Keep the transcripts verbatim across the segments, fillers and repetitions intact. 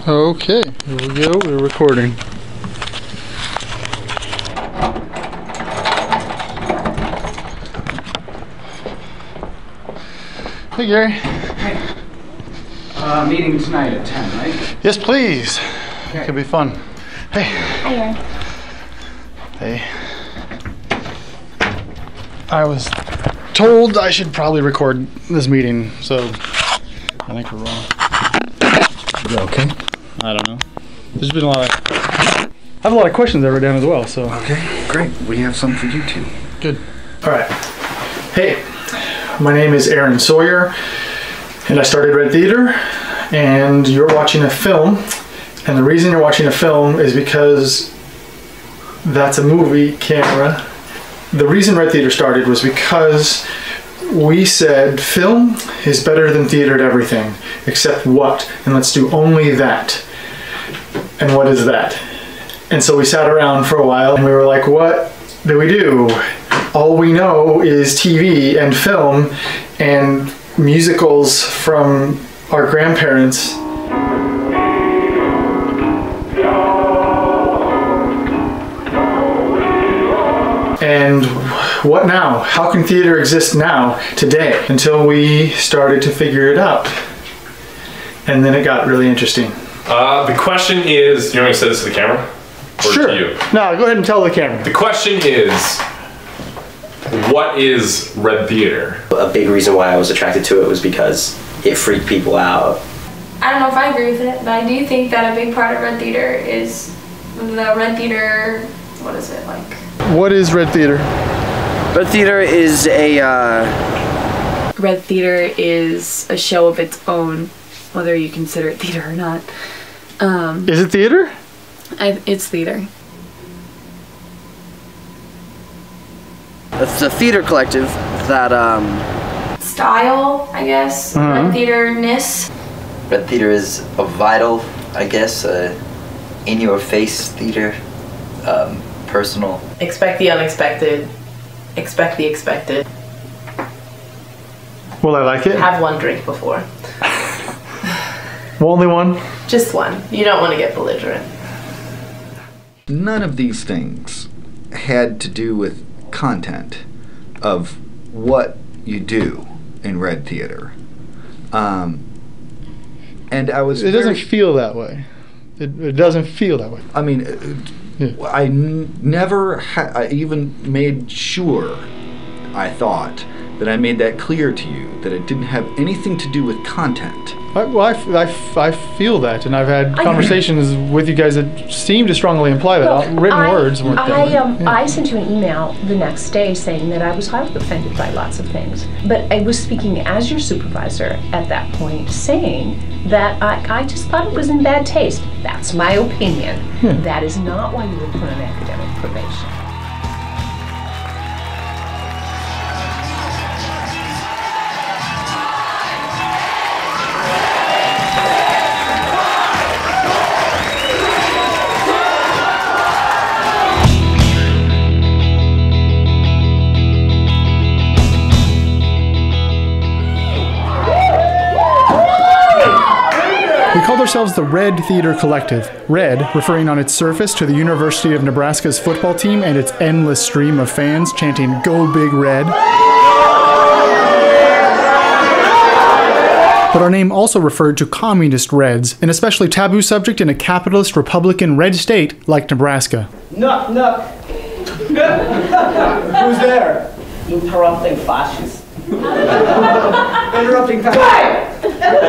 Okay, here we go. We're recording. Hey, Gary. Hey. Uh, meeting tonight at ten, right? Yes, please. Okay. Could be fun. Hey. Hi, Aaron. Hey. I was told I should probably record this meeting, so I think we're wrong. Is that okay? I don't know. There's been a lot of... I have a lot of questions I wrote down as well, so... Okay, great. We have some for you too. Good. All right. Hey, my name is Aaron Sawyer, and I started Red Theater, and you're watching a film, and the reason you're watching a film is because that's a movie camera. The reason Red Theater started was because we said film is better than theater at everything, except what? And let's do only that. And what is that? And so we sat around for a while and we were like, what do we do? All we know is T V and film and musicals from our grandparents. And what now? How can theater exist now, today? Until we started to figure it out. And then it got really interesting. Uh, the question is, you want me to say this to the camera? Or Sure. to you? No, go ahead and tell the camera. The question is, what is Red Theater? A big reason why I was attracted to it was because it freaked people out. I don't know if I agree with it, but I do think that a big part of Red Theater is the Red Theater, what is it, like? What is Red Theater? Red Theater is a, uh... Red Theater is a show of its own, whether you consider it theater or not. Um, Is it theater? I, it's theater. It's a theater collective that, um... Style, I guess. Uh-huh. Red Theater-ness. Red Theater is a vital, I guess, uh, in-your-face theater, um, personal. Expect the unexpected. Expect the expected. Will I like it? Have one drink before. Only one? Just one. You don't want to get belligerent. None of these things had to do with content of what you do in Red Theater. Um, and I was It very, doesn't feel that way. It, it doesn't feel that way. I mean, yeah. I n never ha I even made sure, I thought, that I made that clear to you, that it didn't have anything to do with content. I, well, I, f- I, f- I feel that, and I've had conversations with you guys that seem to strongly imply that. Well, Written I, words weren't there. I, um, Yeah. I sent you an email the next day saying that I was highly offended by lots of things. But I was speaking as your supervisor at that point, saying that I, I just thought it was in bad taste. That's my opinion. Hmm. That is not why you were put on academic probation. We called ourselves the Red Theater Collective. Red, referring on its surface to the University of Nebraska's football team and its endless stream of fans chanting, "Go Big Red." But our name also referred to communist Reds, an especially taboo subject in a capitalist Republican red state like Nebraska. Knock, knock. Who's there? Interrupting fascists. Interrupting fascists.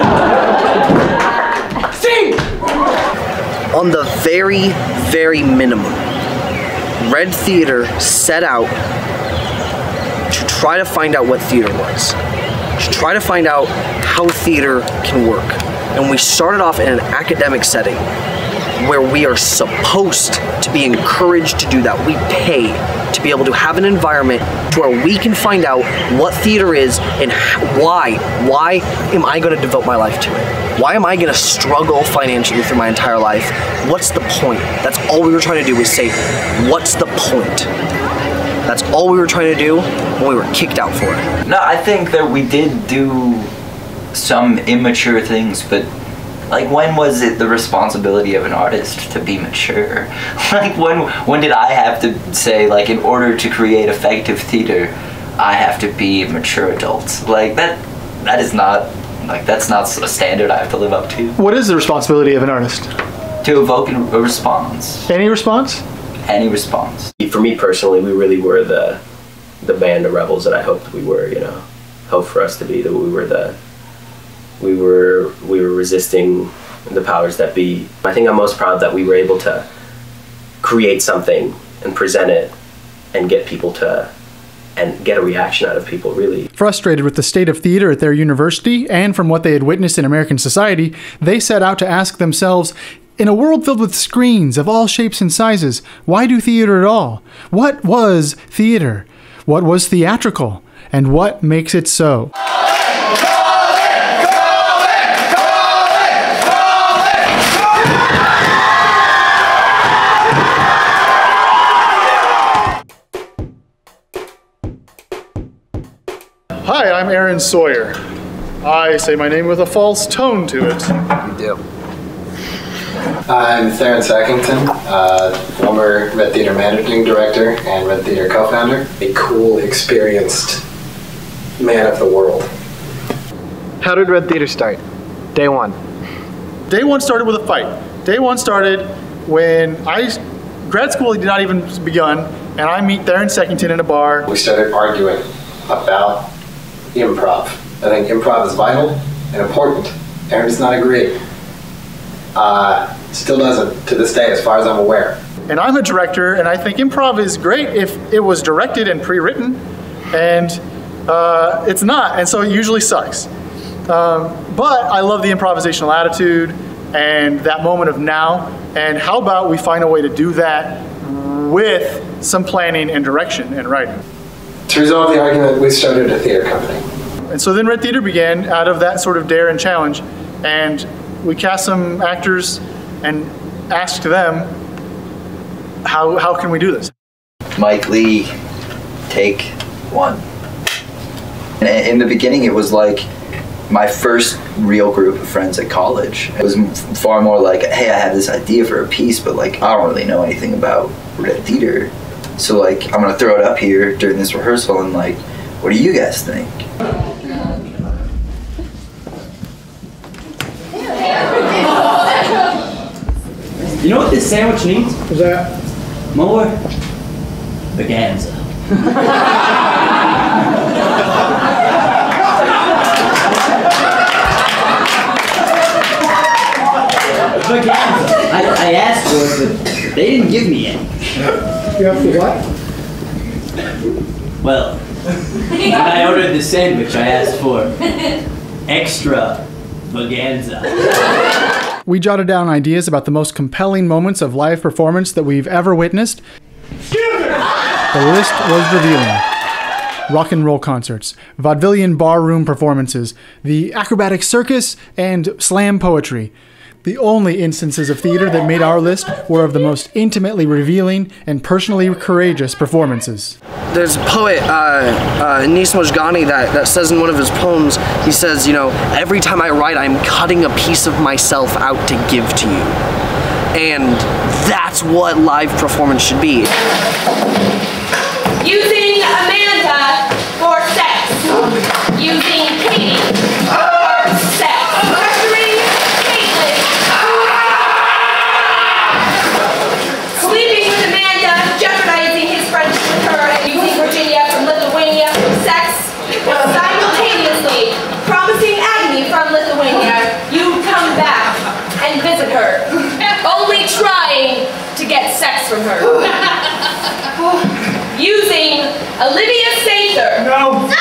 Sing! On the very, very minimum, Red Theater set out to try to find out what theater was. To try to find out how theater can work. And we started off in an academic setting where we are supposed to be encouraged to do that. We pay to be able to have an environment to where we can find out what theater is and why. Why am I going to devote my life to it? Why am I going to struggle financially through my entire life? What's the point? That's all we were trying to do was say, what's the point? That's all we were trying to do when we were kicked out for it. No, I think that we did do some immature things, but Like, when was it the responsibility of an artist to be mature? Like, when when did I have to say, like, in order to create effective theater, I have to be a mature adult? Like, that that is not, like, that's not a standard I have to live up to. What is the responsibility of an artist? To evoke a response. Any response? Any response. For me personally, we really were the the band of rebels that I hoped we were, you know. Hope for us to be that we were the we were we were resisting the powers that be. I think I'm most proud that we were able to create something and present it and get people to and get a reaction out of people, really. Frustrated with the state of theater at their university and from what they had witnessed in American society, they set out to ask themselves, in a world filled with screens of all shapes and sizes, why do theater at all? What was theater? What was theatrical? And what makes it so? Hi, I'm Aaron Sawyer. I say my name with a false tone to it. You do. I'm Theron Sackington, uh, former Red Theater Managing Director and Red Theater co-founder. A cool, experienced man of the world. How did Red Theater start? Day one. Day one started with a fight. Day one started when I, grad school had not even begun, and I meet Theron Sackington in a bar. We started arguing about improv. I think improv is vital and important. Aaron does not agree. Uh, still doesn't to this day, as far as I'm aware. And I'm a director, and I think improv is great if it was directed and pre-written, and uh, it's not, and so it usually sucks. Um, but I love the improvisational attitude and that moment of now, and how about we find a way to do that with some planning and direction and writing. To resolve the argument, we started a theater company. And so then Red Theater began out of that sort of dare and challenge, and we cast some actors and asked them, how, how can we do this? Mike Lee, take one. And in the beginning, it was like my first real group of friends at college. It was far more like, hey, I have this idea for a piece, but like, I don't really know anything about Red Theater. So like, I'm gonna throw it up here during this rehearsal and like, what do you guys think? You know what this sandwich needs? What's that? More Vaganza. Vaganza. I, I asked for it, but they didn't give me any. You have to what? Well, when I ordered the sandwich, I asked for extra Vaganza. We jotted down ideas about the most compelling moments of live performance that we've ever witnessed. The list was revealing. Rock and roll concerts, vaudevillian barroom performances, the acrobatic circus, and slam poetry. The only instances of theater that made our list were of the most intimately revealing and personally courageous performances. There's a poet, uh, uh, Nis Mojgani, that, that says in one of his poems, he says, you know, every time I write, I'm cutting a piece of myself out to give to you. And that's what live performance should be. Using Amanda for sex. Using Katie for sex. Pressuring Caitlin. Sleeping with Amanda, jeopardizing his friendship with her, and using Virginia from Lithuania for sex. Simultaneously promising Agni from Lithuania, you come back and visit her. Only trying to get sex from her. Using Olivia Sather. No.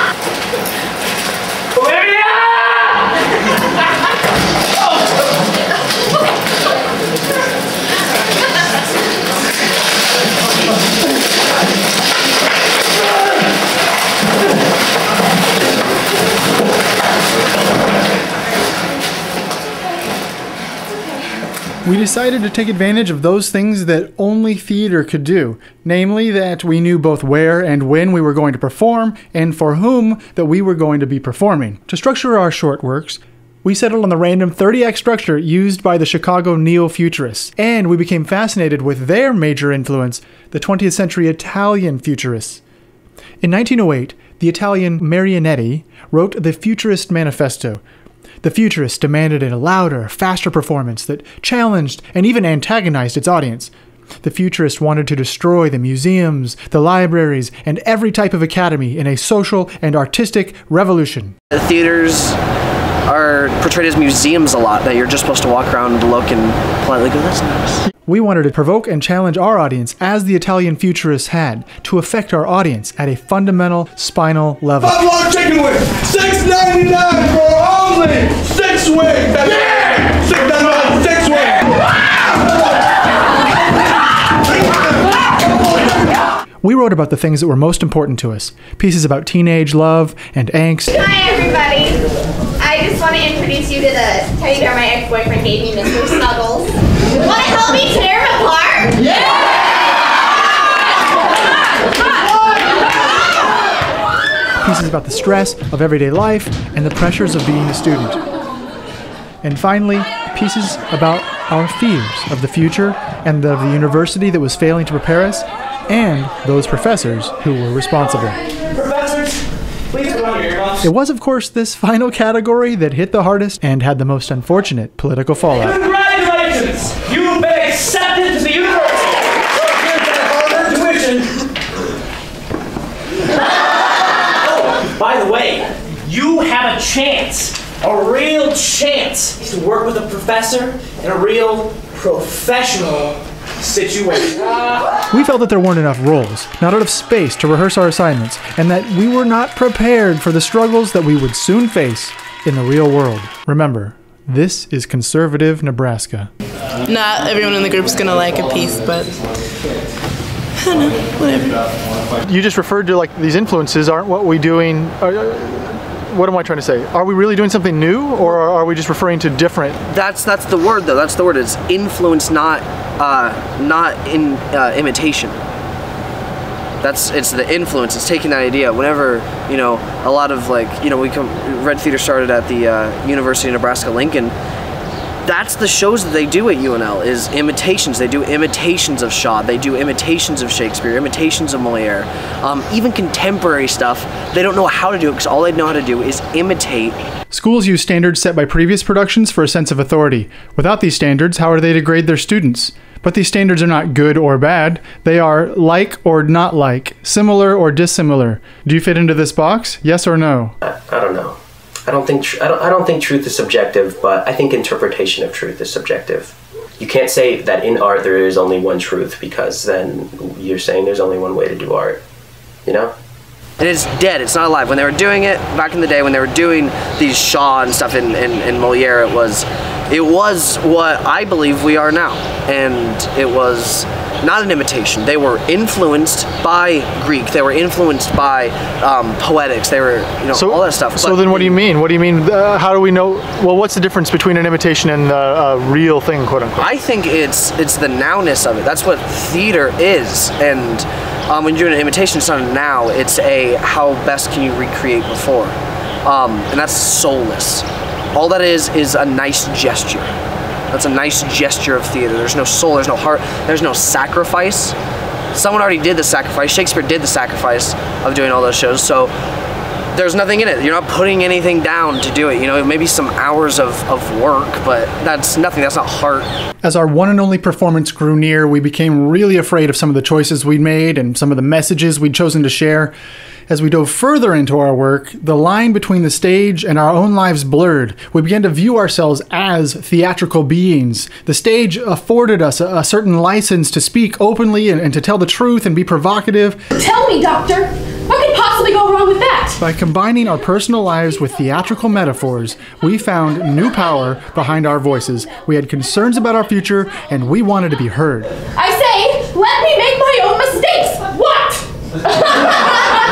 We decided to take advantage of those things that only theater could do, namely that we knew both where and when we were going to perform and for whom that we were going to be performing. To structure our short works, We settled on the random thirty act structure used by the Chicago neo-futurists, and we became fascinated with their major influence, the twentieth century Italian futurists. In nineteen oh eight, the Italian Marionetti wrote the Futurist Manifesto. The futurists demanded a louder, faster performance that challenged and even antagonized its audience. The futurists wanted to destroy the museums, the libraries, and every type of academy in a social and artistic revolution. The theaters are portrayed as museums a lot, that you're just supposed to walk around and look and politely go, that's nice. We wanted to provoke and challenge our audience as the Italian futurists had, to affect our audience at a fundamental, spinal level. Buffalo chicken wing, six ninety-nine for only six wings. Yeah! six ninety-nine, six wings. We wrote about the things that were most important to us. Pieces about teenage love and angst. Hi everybody. I just want to introduce you to the teddy bear my ex-boyfriend gave me, Mister Snuggles. Want to help me tear him apart? Yeah! Pieces about the stress of everyday life and the pressures of being a student. And finally, pieces about our fears of the future and of the university that was failing to prepare us, and those professors who were responsible. Professors, please put on your earmuffs. It was, of course, this final category that hit the hardest and had the most unfortunate political fallout. Congratulations! You've been accepted to the university. So here's that Harvard tuition. Oh, by the way, you have a chance, a real chance, to work with a professor in a real professional situation. We felt that there weren't enough roles, not enough space to rehearse our assignments, and that we were not prepared for the struggles that we would soon face in the real world. Remember, this is conservative Nebraska. Not everyone in the group is gonna like a piece, but I don't know, whatever. You just referred to like these influences aren't what we doing. Uh, what am I trying to say? Are we really doing something new, or are we just referring to different? That's that's the word though. That's the word. It's influence, not uh, not in uh, imitation. That's it's the influence. It's taking that idea. Whenever you know a lot of like you know we come Red Theater started at the uh, University of Nebraska Lincoln. That's the shows that they do at U N L is imitations. They do imitations of Shaw. They do imitations of Shakespeare, imitations of Moliere, um, even contemporary stuff. They don't know how to do it because all they know how to do is imitate. Schools use standards set by previous productions for a sense of authority. Without these standards, how are they to grade their students? But these standards are not good or bad. They are like or not like, similar or dissimilar. Do you fit into this box? Yes or no? I, I don't know. I don't think tr I don't I don't think truth is subjective, but I think interpretation of truth is subjective. You can't say that in art there is only one truth because then you're saying there's only one way to do art. You know? And it's dead, it's not alive. When they were doing it, back in the day, when they were doing these Shaw and stuff in, in, in Moliere, it was, it was what I believe we are now. And it was not an imitation. They were influenced by Greek, they were influenced by um, poetics, they were, you know, so, all that stuff. So but then what do you mean? What do you mean, uh, how do we know, well, what's the difference between an imitation and a, a real thing, quote unquote? I think it's, it's the nowness of it. That's what theater is. And Um, when you're doing an imitation, it's not a now, it's a how best can you recreate before. Um, and that's soulless. All that is is a nice gesture. That's a nice gesture of theater. There's no soul, there's no heart, there's no sacrifice. Someone already did the sacrifice. Shakespeare did the sacrifice of doing all those shows, so there's nothing in it. You're not putting anything down to do it. You know, maybe some hours of, of work, but that's nothing, that's not heart. As our one and only performance grew near, we became really afraid of some of the choices we'd made and some of the messages we'd chosen to share. As we dove further into our work, the line between the stage and our own lives blurred. We began to view ourselves as theatrical beings. The stage afforded us a, a certain license to speak openly and, and to tell the truth and be provocative. Tell me, Doctor, what could possibly go wrong with that? By combining our personal lives with theatrical metaphors, we found new power behind our voices. We had concerns about our future, and we wanted to be heard. I say, let me make my own mistakes. What?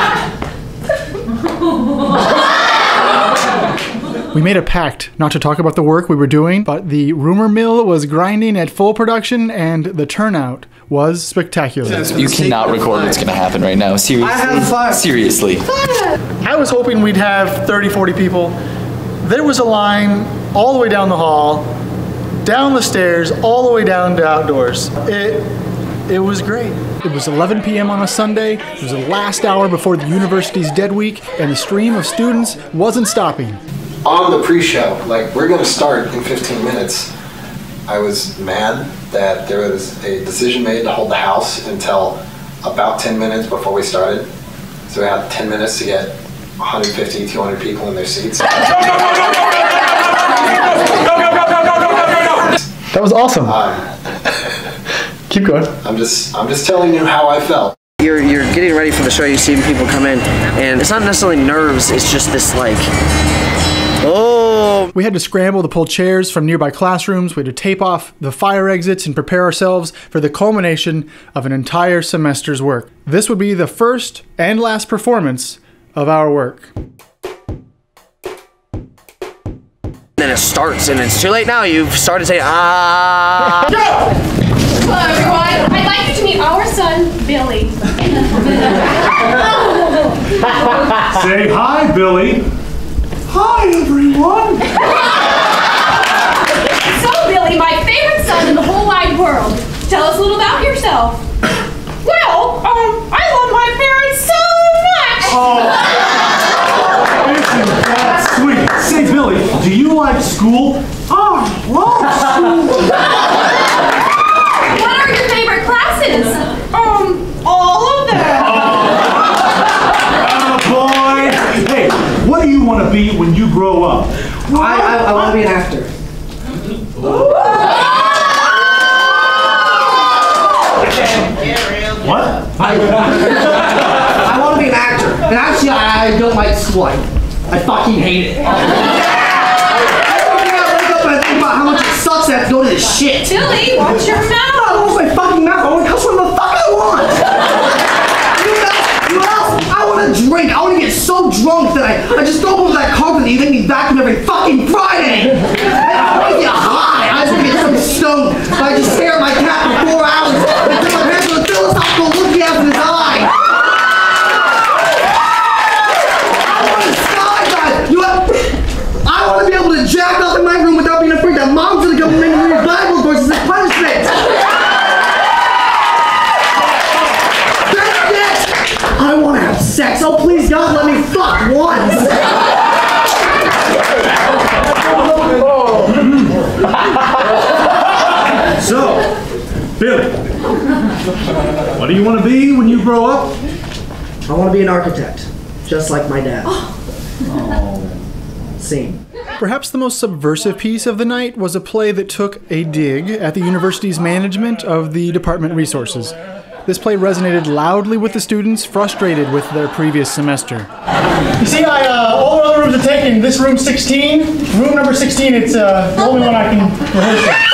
We made a pact not to talk about the work we were doing, but the rumor mill was grinding at full production, and the turnout was spectacular. You cannot record what's going to happen right now. Seriously. I have fun. Seriously. I was hoping we'd have thirty, forty people. There was a line all the way down the hall, down the stairs, all the way down to outdoors. It, it was great. It was eleven p m on a Sunday. It was the last hour before the university's dead week, and the stream of students wasn't stopping. On the pre-show, like, we're gonna start in fifteen minutes. I was mad that there was a decision made to hold the house until about ten minutes before we started. So we had ten minutes to get one hundred fifty, two hundred people in their seats. That was awesome. Um, Keep going. I'm just, I'm just telling you how I felt. You're, you're getting ready for the show, you see people come in, and it's not necessarily nerves, it's just this like, oh. We had to scramble to pull chairs from nearby classrooms. We had to tape off the fire exits and prepare ourselves for the culmination of an entire semester's work. This would be the first and last performance of our work. Then it starts, and it's too late now. You've started saying, ah. Hello, everyone. I'd like you to meet our son, Billy. Say hi, Billy. Hi, everyone. So, Billy, my favorite son in the whole wide world. Tell us a little about yourself. Well, um, I love my parents so much. Oh, isn't that sweet? Say, Billy, do you like school? Oh, I love school. What are your favorite classes? Um, all of them. Oh, boy. Hey, what do you want to be when you grow up? I, I, I want to be an actor. What? I, I want to be an actor. And actually, I, I don't like school. I, I fucking hate it. Every day I wake up and I think about how much it sucks to have to go to this shit. Billy, watch your mouth. I want my fucking mouth. I want to cuss whatever the fuck I want. You know, you know what else? I want to drink. I want to get so drunk that I, I just go over that carpet that you make me vacuum every fucking Friday. And I want to get high. I just want to get so stoned. I just stare at my cat for four hours until my parents will fill us up and look me out in his eye. I want to skydive. You know what? I want to be able to jack up in my room without being afraid that mom's going to come and make me read Bible verses as punishment. That's it. I want to have sex. Oh, please, God, let me fuck once. So, Billy, what do you want to be when you grow up? I want to be an architect, just like my dad. Oh. Scene. Perhaps the most subversive piece of the night was a play that took a dig at the university's management of the department resources. This play resonated loudly with the students, frustrated with their previous semester. You see, I, uh, all the other rooms are taken. This room sixteen, room number sixteen, it's uh, the only one I can rehearse in.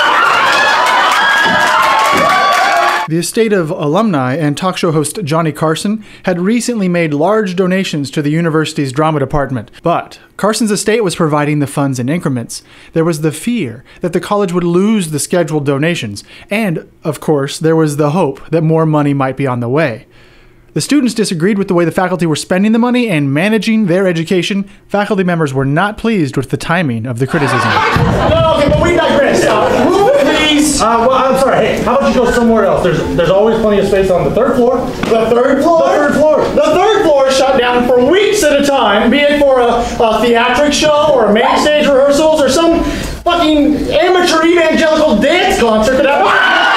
The estate of alumni and talk show host Johnny Carson had recently made large donations to the university's drama department. But Carson's estate was providing the funds in increments. There was the fear that the college would lose the scheduled donations. And, of course, there was the hope that more money might be on the way. The students disagreed with the way the faculty were spending the money and managing their education. Faculty members were not pleased with the timing of the criticism. No, okay, but we digress. Uh, room, please. Uh, well, I'm sorry. Hey, how about you go somewhere else? There's there's always plenty of space on the third floor. The third floor? The third floor. The third floor is shut down for weeks at a time, be it for a, a theatric show or main stage rehearsals or some fucking amateur evangelical dance concert that happened.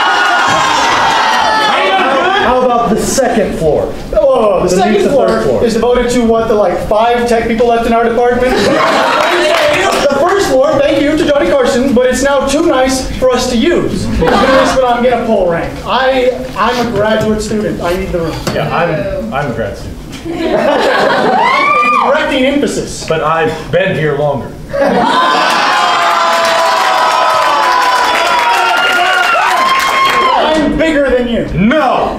How about the second floor? Oh, the, the second floor, floor is devoted to what, the like five tech people left in our department? The first floor, thank you to Johnny Carson, but it's now too nice for us to use. It's too nice for I'm getting a pull rank. I, I'm a graduate student. I need the room. Yeah, I'm, I'm a grad student. It's correcting emphasis. But I've been here longer. I'm bigger than you. No!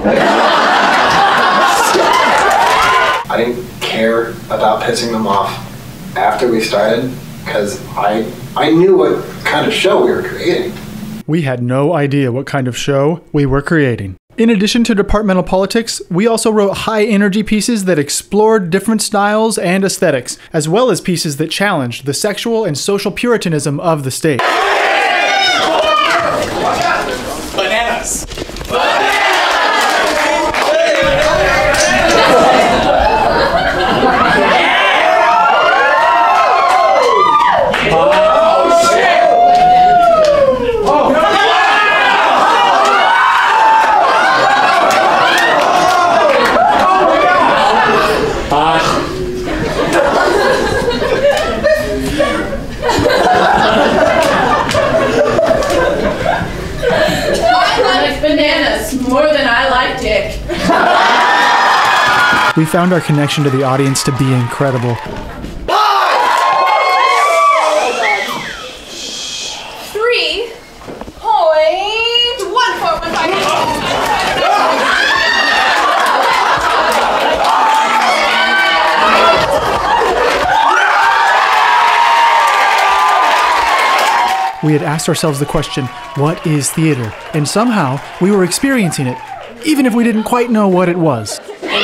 I didn't care about pissing them off after we started because I, I knew what kind of show we were creating. We had no idea what kind of show we were creating. In addition to departmental politics, we also wrote high-energy pieces that explored different styles and aesthetics, as well as pieces that challenged the sexual and social puritanism of the state. Bananas. More than I like dick. We found our connection to the audience to be incredible. Three point one four one five. We had asked ourselves the question, what is theater? And somehow, we were experiencing it, even if we didn't quite know what it was.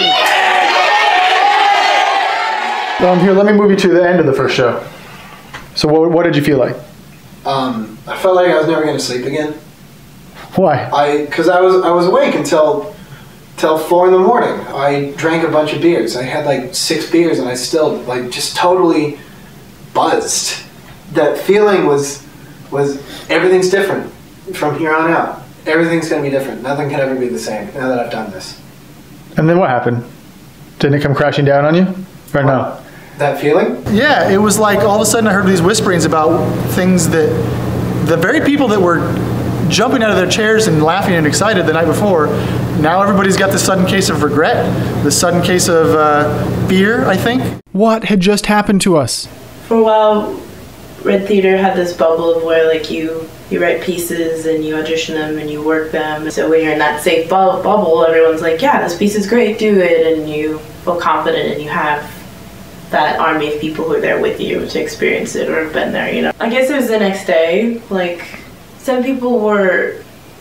Um, here, let me move you to the end of the first show. So what, what did you feel like? Um, I felt like I was never going to sleep again. Why? I, because I was, I was awake until, till four in the morning. I drank a bunch of beers. I had like six beers and I still, like, just totally buzzed. That feeling was... was everything's different from here on out. Everything's going to be different. Nothing can ever be the same now that I've done this. And then what happened? Didn't it come crashing down on you? Or no? That feeling? Yeah, it was like all of a sudden I heard these whisperings about things that the very people that were jumping out of their chairs and laughing and excited the night before, now everybody's got this sudden case of regret, this sudden case of uh, fear, I think. What had just happened to us? For a while, Red Theater had this bubble of where like you you write pieces and you audition them and you work them. So when you're in that safe bu- bubble, everyone's like, yeah, this piece is great, do it, and you feel confident and you have that army of people who are there with you to experience it or have been there, you know. I guess it was the next day, like some people were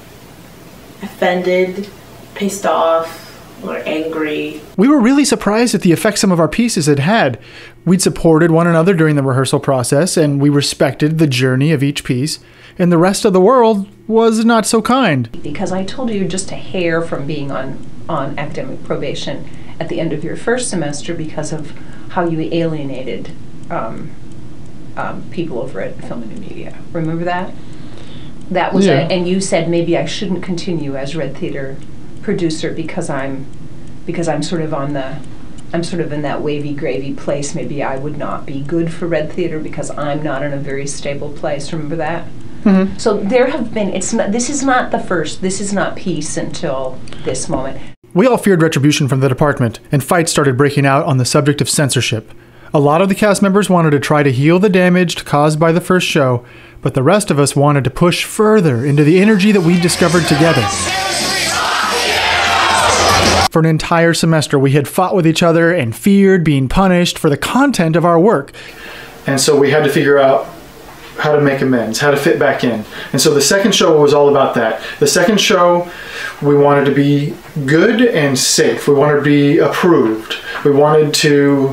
offended, pissed off, or angry. We were really surprised at the effect some of our pieces had had. We'd supported one another during the rehearsal process, and we respected the journey of each piece, and the rest of the world was not so kind. Because I told you just a hair from being on, on academic probation at the end of your first semester because of how you alienated um, um, people over at Film and New Media. Remember that? That was Yeah. it. And you said maybe I shouldn't continue as Red Theater producer because I'm because I'm sort of on the I'm sort of in that wavy gravy place. Maybe I would not be good for Red Theater because I'm not in a very stable place. Remember that? Mm-hmm. So there have been it's not this is not the first this is not peace until this moment. We all feared retribution from the department, and fights started breaking out on the subject of censorship. A lot of the cast members wanted to try to heal the damage caused by the first show, but the rest of us wanted to push further into the energy that we discovered together. For an entire semester, we had fought with each other and feared being punished for the content of our work. And so we had to figure out how to make amends, how to fit back in. And so the second show was all about that. The second show, we wanted to be good and safe. We wanted to be approved. We wanted to,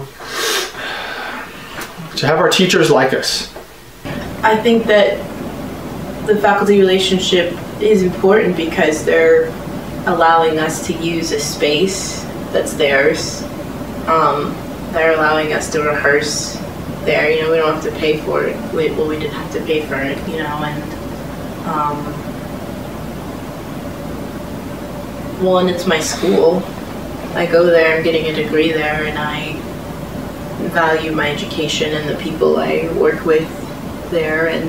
to have our teachers like us. I think that the faculty relationship is important because they're allowing us to use a space that's theirs. Um, they're allowing us to rehearse there. You know, we don't have to pay for it. We, well, we didn't have to pay for it, you know, and um, one, it's my school. I go there, I'm getting a degree there, and I value my education and the people I work with there, and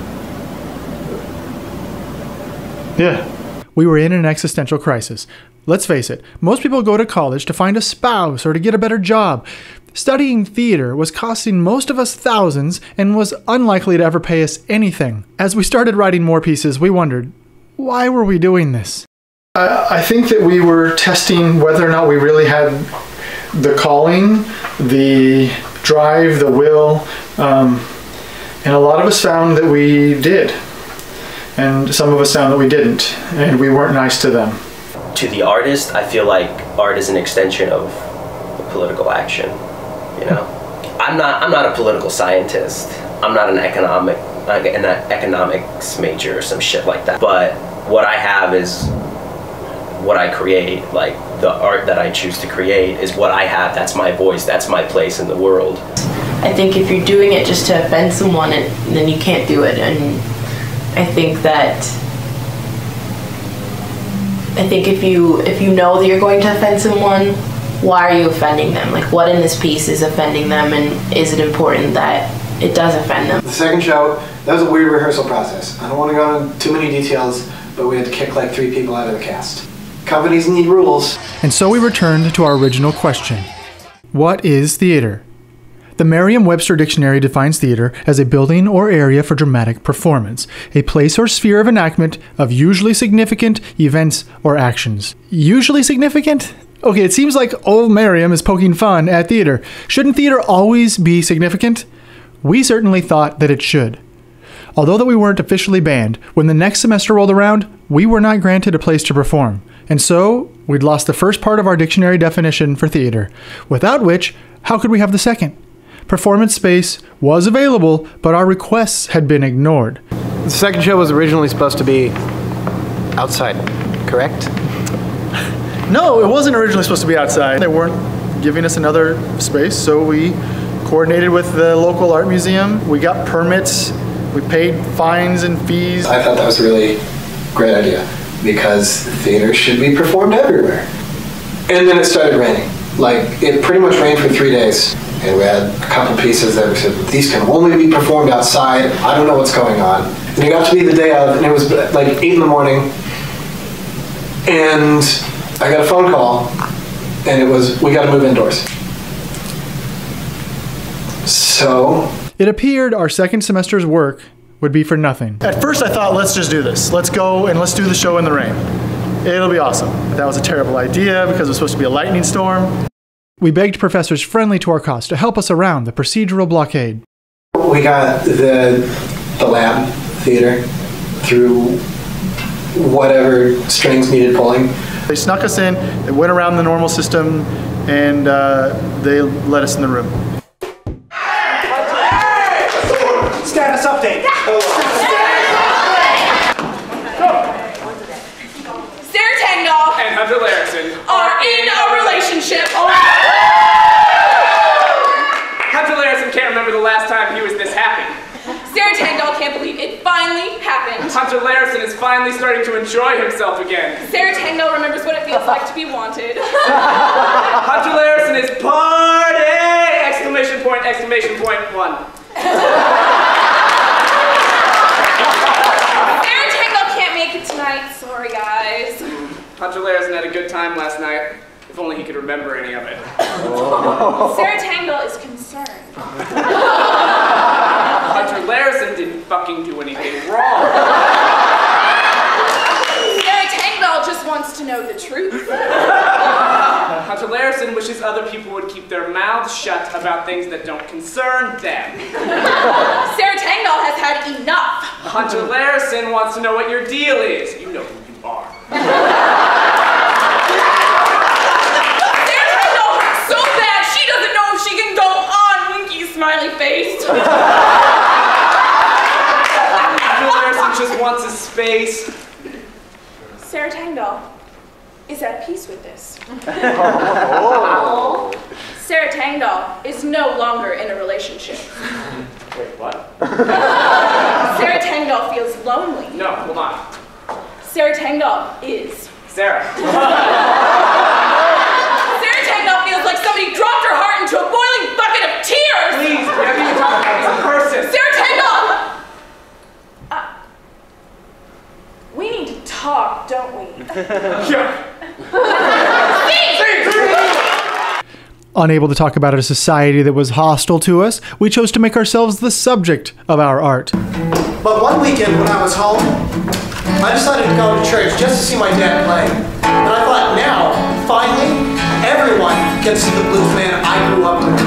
yeah. We were in an existential crisis. Let's face it, most people go to college to find a spouse or to get a better job. Studying theater was costing most of us thousands and was unlikely to ever pay us anything. As we started writing more pieces, we wondered, why were we doing this? I, I think that we were testing whether or not we really had the calling, the drive, the will, um, and a lot of us found that we did. And some of us found that we didn't, and we weren't nice to them. to the artist, I feel like art is an extension of political action. You know, I'm not I'm not a political scientist. I'm not an economic an economics major or some shit like that. But what I have is what I create. Like the art that I choose to create is what I have. That's my voice. That's my place in the world. I think if you're doing it just to offend someone, it, then you can't do it. And I think that I think if you if you know that you're going to offend someone, why are you offending them? Like, what in this piece is offending them, and is it important that it does offend them? The second show, that was a weird rehearsal process. I don't want to go into too many details, but we had to kick like three people out of the cast. Companies need rules. And so we returned to our original question. What is theater? The Merriam-Webster Dictionary defines theater as a building or area for dramatic performance, a place or sphere of enactment of usually significant events or actions. Usually significant? Okay, it seems like old Merriam is poking fun at theater. Shouldn't theater always be significant? We certainly thought that it should. Although that we weren't officially banned, when the next semester rolled around, we were not granted a place to perform. And so, we'd lost the first part of our dictionary definition for theater, without which, how could we have the second? Performance space was available, but our requests had been ignored. The second show was originally supposed to be outside, correct? No, it wasn't originally supposed to be outside. They weren't giving us another space, so we coordinated with the local art museum. We got permits, we paid fines and fees. I thought that was a really great idea because theater should be performed everywhere. And then it started raining. Like, it pretty much rained for three days. And we had a couple pieces that said, these can only be performed outside. I don't know what's going on. And it got to be the day of, and it was like eight in the morning. And I got a phone call, and it was, we got to move indoors. So it appeared our second semester's work would be for nothing. At first I thought, let's just do this. Let's go and let's do the show in the rain. It'll be awesome. That was a terrible idea because it was supposed to be a lightning storm. We begged professors friendly to our cause to help us around the procedural blockade. We got the, the lab theater through whatever strings needed pulling. They snuck us in, they went around the normal system, and uh, they let us in the room. Status update. Sarah Tangdahl and Hunter Larison are in a relationship. Hunter Larison can't remember the last time he was this happy. Sarah Tangdahl can't believe it finally happened. Hunter Larison is finally starting to enjoy himself again. Sarah Tangdahl remembers what it feels like to be wanted. Hunter Larison is party! Exclamation point, exclamation point, one. Sarah Tangdahl can't make it tonight. Sorry, guys. Hunter Larison had a good time last night. If only he could remember any of it. Sarah Tangdahl is concerned. Hunter Larison didn't fucking do anything wrong. Sarah Tangdahl just wants to know the truth. Hunter Larison wishes other people would keep their mouths shut about things that don't concern them. Sarah Tangdahl has had enough. Hunter Larison wants to know what your deal is. You know who you are. Sarah Tangdahl hurts so bad she doesn't know if she can go on. Winky smiley face. Hunter Larison just wants a space. Sarah Tangdahl is at peace with this. Oh. Sarah Tangdahl is no longer in a relationship. Wait, what? Sarah Tangdahl feels lonely. No, hold on. Sarah Tangdahl is. Sarah. Sarah Tangdahl feels like somebody dropped her heart into a boiling bucket of tears. Please, we haven't even talked about this in person. Sarah Tangdahl! Uh, we need to talk, don't we? Yeah. Unable to talk about a society that was hostile to us, we chose to make ourselves the subject of our art. But one weekend when I was home, I decided to go to church just to see my dad play. And I thought, now, finally, everyone can see the blues man I grew up with.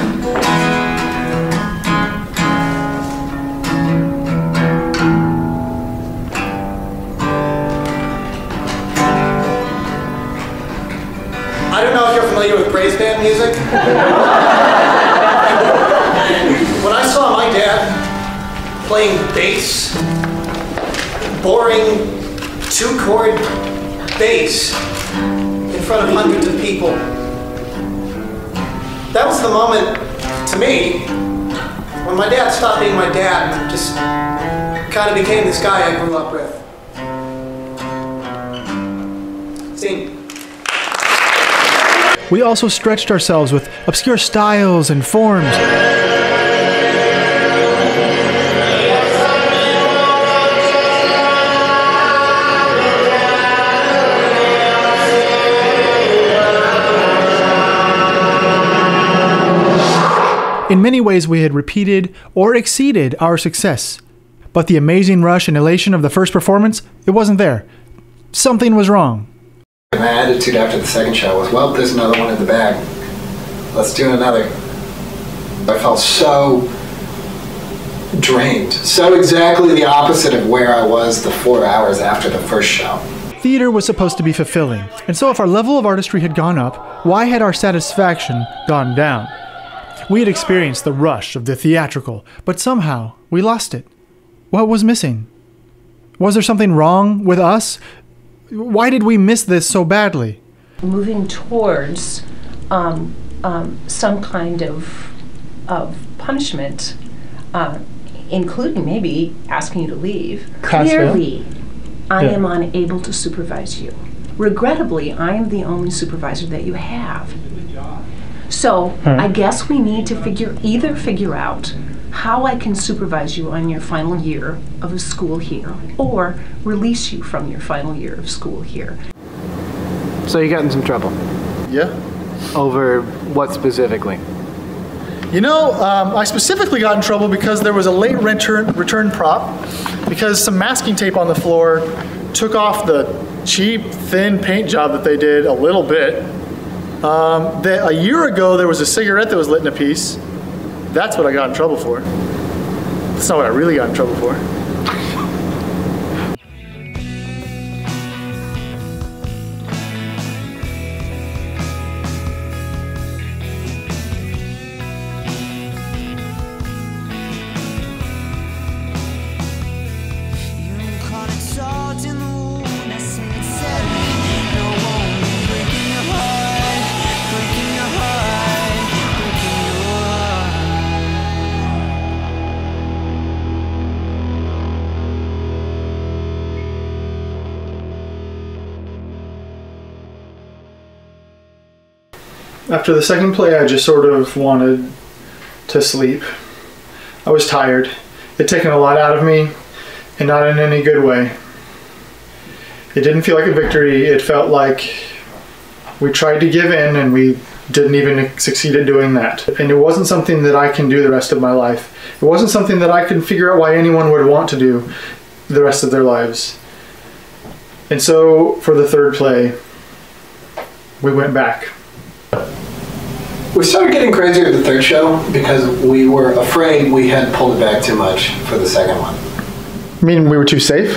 I don't know if you're familiar with praise band music. When I saw my dad playing bass, boring two-chord bass in front of hundreds of people, that was the moment, to me, when my dad stopped being my dad and just kind of became this guy I grew up with. Scene. We also stretched ourselves with obscure styles and forms. In many ways, we had repeated or exceeded our success. But the amazing rush and elation of the first performance, it wasn't there. Something was wrong. My attitude after the second show was, well, there's another one in the bag. Let's do another. I felt so drained. So exactly the opposite of where I was the four hours after the first show. Theater was supposed to be fulfilling. And so if our level of artistry had gone up, why had our satisfaction gone down? We had experienced the rush of the theatrical, but somehow we lost it. What was missing? Was there something wrong with us? Why did we miss this so badly? Moving towards um, um, some kind of, of punishment, uh, including maybe asking you to leave. Clearly, I Yeah. am unable to supervise you. Regrettably, I am the only supervisor that you have. So Right. I guess we need to figure either figure out how I can supervise you on your final year of a school here, or release you from your final year of school here. So you got in some trouble? Yeah. Over what specifically? You know, um, I specifically got in trouble because there was a late return, return prop, because some masking tape on the floor took off the cheap, thin paint job that they did a little bit. Um, the, a year ago, there was a cigarette that was lit in a piece. That's what I got in trouble for. That's not what I really got in trouble for. After the second play, I just sort of wanted to sleep. I was tired. It'd taken a lot out of me, and not in any good way. It didn't feel like a victory. It felt like we tried to give in, and we didn't even succeed at doing that. And it wasn't something that I can do the rest of my life. It wasn't something that I can figure out why anyone would want to do the rest of their lives. And so, for the third play, we went back. We started getting crazier at the third show because we were afraid we had pulled it back too much for the second one. You mean we were too safe?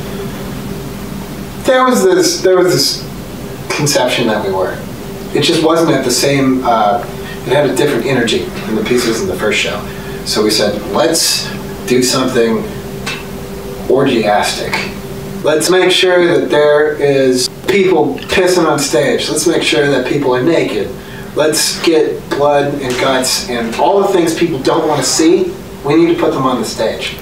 There was this, there was this conception that we were. It just wasn't at the same, uh, it had a different energy than the pieces in the first show. So we said, let's do something orgiastic. Let's make sure that there is people pissing on stage. Let's make sure that people are naked. Let's get blood and guts and all the things people don't want to see. We need to put them on the stage.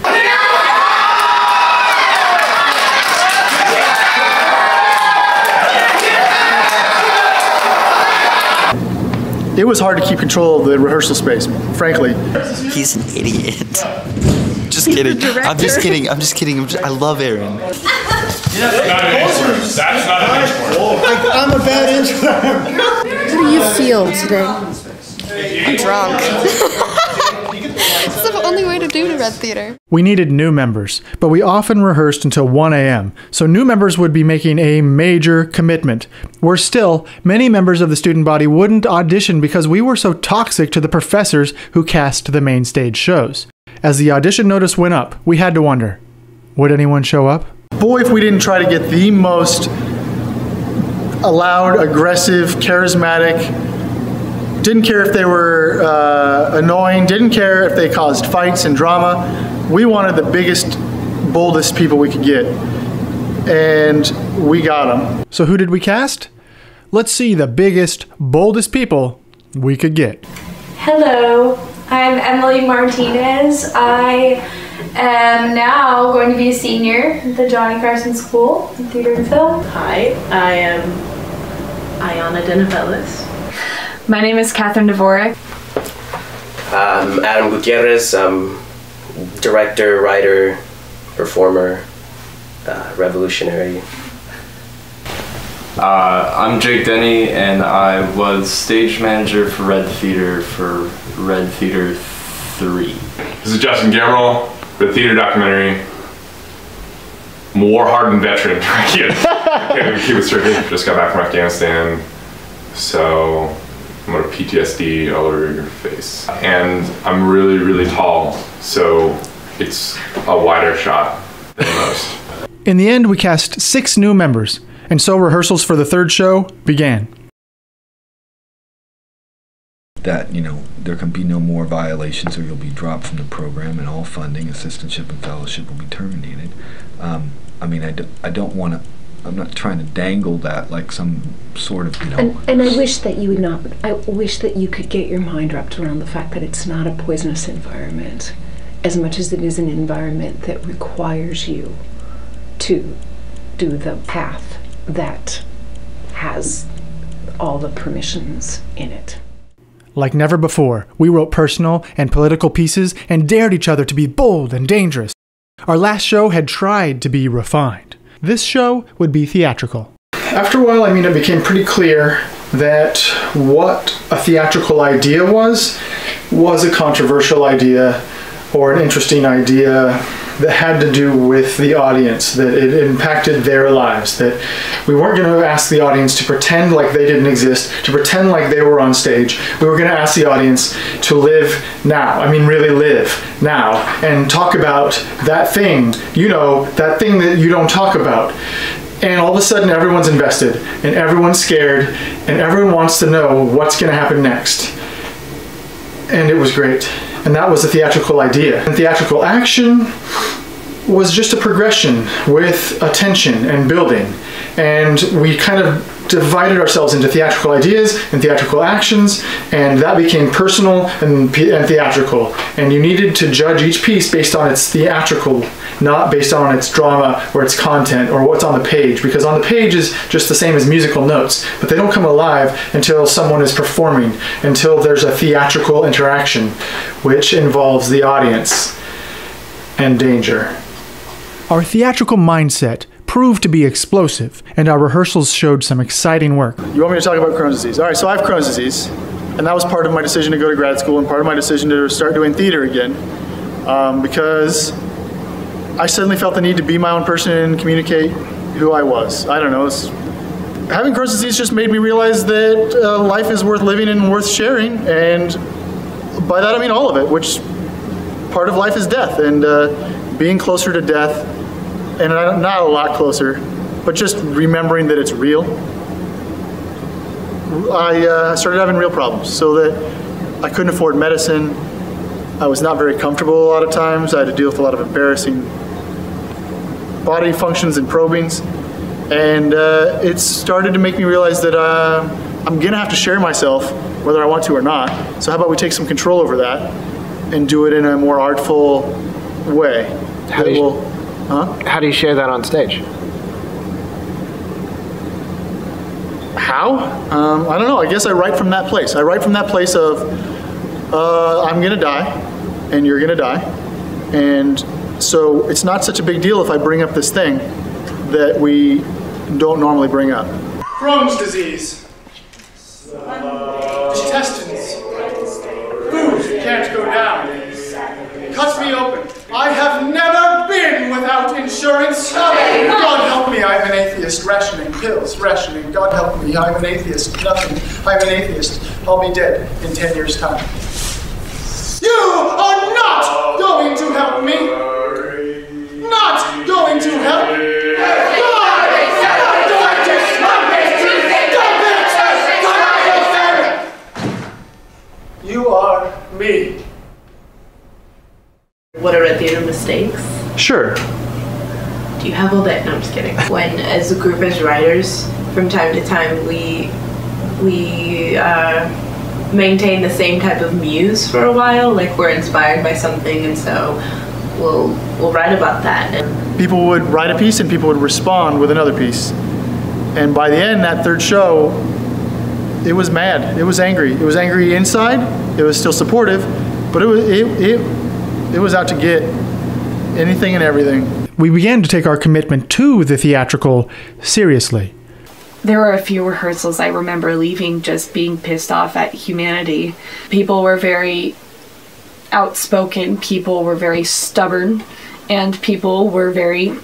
It was hard to keep control of the rehearsal space, frankly. He's an idiot. Just kidding. I'm just kidding. I'm just kidding. I'm just, I love Aaron. That's not an inchworm. That's not an inchworm. Like, I'm a bad inchworm. How do you feel today? I'm drunk. It's the only way to do to Red Theater. We needed new members, but we often rehearsed until one A M, so new members would be making a major commitment. Worse still, many members of the student body wouldn't audition because we were so toxic to the professors who cast the main stage shows. As the audition notice went up, we had to wonder, would anyone show up? Boy, if we didn't try to get the most loud, aggressive, charismatic. Didn't care if they were uh, annoying, didn't care if they caused fights and drama. We wanted the biggest, boldest people we could get, and we got them. So who did we cast? Let's see the biggest, boldest people we could get. Hello, I'm Emily Martinez. I am now going to be a senior at the Johnny Carson School in Theater and Film. Hi, I am Ayana Denifelis. My name is Catherine Dvorak. Um, Adam Gutierrez. I'm director, writer, performer, uh, revolutionary. Uh, I'm Jake Denny, and I was stage manager for Red Theater for Red Theater three. This is Justin Gamrell, Red Theater documentary. I'm a war-hardened veteran. I can't, I can't even keep it straight. Just got back from Afghanistan, so I'm gonna P T S D all over your face. And I'm really, really tall, so it's a wider shot than most. In the end, we cast six new members, and so rehearsals for the third show began. That, you know, there can be no more violations or you'll be dropped from the program, and all funding, assistantship, and fellowship will be terminated. Um, I mean, I, do, I don't want to, I'm not trying to dangle that like some sort of, you know. And, and I wish that you would not, I wish that you could get your mind wrapped around the fact that it's not a poisonous environment, as much as it is an environment that requires you to do the path that has all the permissions in it. Like never before, we wrote personal and political pieces and dared each other to be bold and dangerous. Our last show had tried to be refined. This show would be theatrical. After a while, I mean, it became pretty clear that what a theatrical idea was, was a controversial idea or an interesting idea that had to do with the audience, that it impacted their lives, that we weren't going to ask the audience to pretend like they didn't exist, to pretend like they were on stage. We were going to ask the audience to live now. I mean, really live now, and talk about that thing, you know, that thing that you don't talk about. And all of a sudden, everyone's invested, and everyone's scared, and everyone wants to know what's going to happen next. And it was great. And that was the theatrical idea. And theatrical action was just a progression with attention and building. And we kind of divided ourselves into theatrical ideas and theatrical actions, and that became personal and, and theatrical. And you needed to judge each piece based on its theatrical, not based on its drama or its content or what's on the page, because on the page is just the same as musical notes, but they don't come alive until someone is performing, until there's a theatrical interaction, which involves the audience and danger. Our theatrical mindset proved to be explosive, and our rehearsals showed some exciting work. You want me to talk about Crohn's disease? All right, so I have Crohn's disease, and that was part of my decision to go to grad school and part of my decision to start doing theater again, um, because I suddenly felt the need to be my own person and communicate who I was. I don't know. It's, having Crohn's disease just made me realize that uh, life is worth living and worth sharing, and by that I mean all of it, which part of life is death, and uh, being closer to death, and not a lot closer, but just remembering that it's real. I uh, started having real problems, so that I couldn't afford medicine. I was not very comfortable a lot of times. I had to deal with a lot of embarrassing body functions and probings, and uh, it started to make me realize that uh, I'm gonna have to share myself, whether I want to or not. So how about we take some control over that and do it in a more artful way? How do you, will, huh? How do you share that on stage? How? Um, I don't know. I guess I write from that place. I write from that place of, uh, I'm gonna die, and you're gonna die, and so it's not such a big deal if I bring up this thing that we don't normally bring up. Crohn's disease. Uh, intestines. Food can't go down. Cuts me open. I have never been without insurance. God help me, I'm an atheist. Rationing pills, rationing. God help me, I'm an atheist. Nothing. I'm an atheist. I'll be dead in ten years' time. You are not going to help me. Not going to help. God is not going to help me. your mistakes? Sure. Do you have all that? No, I'm just kidding. When, as a group, as writers, from time to time, we we uh, maintain the same type of muse for a while. Like we're inspired by something, and so we'll we'll write about that. People would write a piece, and people would respond with another piece. And by the end, that third show, it was mad. It was angry. It was angry inside. It was still supportive, but it was it it it was out to get anything and everything. We began to take our commitment to the theatrical seriously. There were a few rehearsals I remember leaving just being pissed off at humanity. People were very outspoken, people were very stubborn, and people were very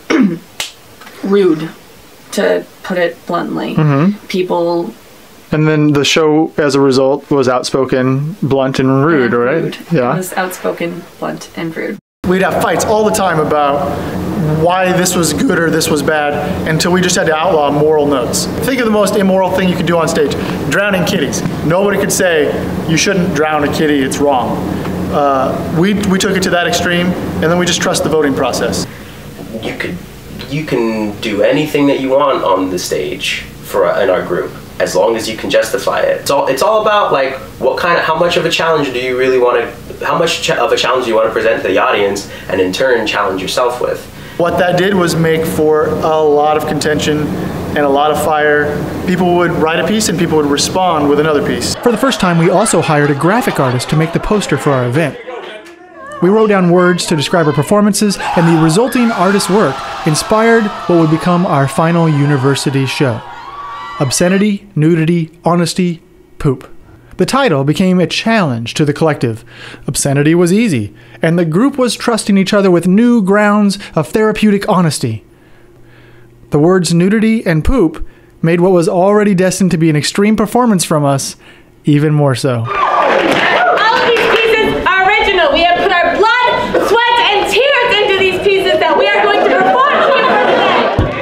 rude, to put it bluntly. Mm-hmm. People... And then the show, as a result, was outspoken, blunt, and rude, and right? Rude. Yeah. It was outspoken, blunt, and rude. We'd have fights all the time about why this was good or this was bad until we just had to outlaw moral notes. Think of the most immoral thing you could do on stage. Drowning kitties. Nobody could say, you shouldn't drown a kitty, it's wrong. Uh, we, we took it to that extreme, and then we just trust the voting process. You could, you can do anything that you want on the stage for in our group, as long as you can justify it. It's all, it's all about like what kind of, how much of a challenge do you really want to, how much ch of a challenge do you want to present to the audience, and in turn challenge yourself with. What that did was make for a lot of contention and a lot of fire. People would write a piece and people would respond with another piece. For the first time, we also hired a graphic artist to make the poster for our event. We wrote down words to describe our performances, and the resulting artist's work inspired what would become our final university show. Obscenity, nudity, honesty, poop. The title became a challenge to the collective. Obscenity was easy, and the group was trusting each other with new grounds of therapeutic honesty. The words nudity and poop made what was already destined to be an extreme performance from us even more so. All of these pieces are original. We have put our blood, sweat, and tears into these pieces that we are going to perform here today.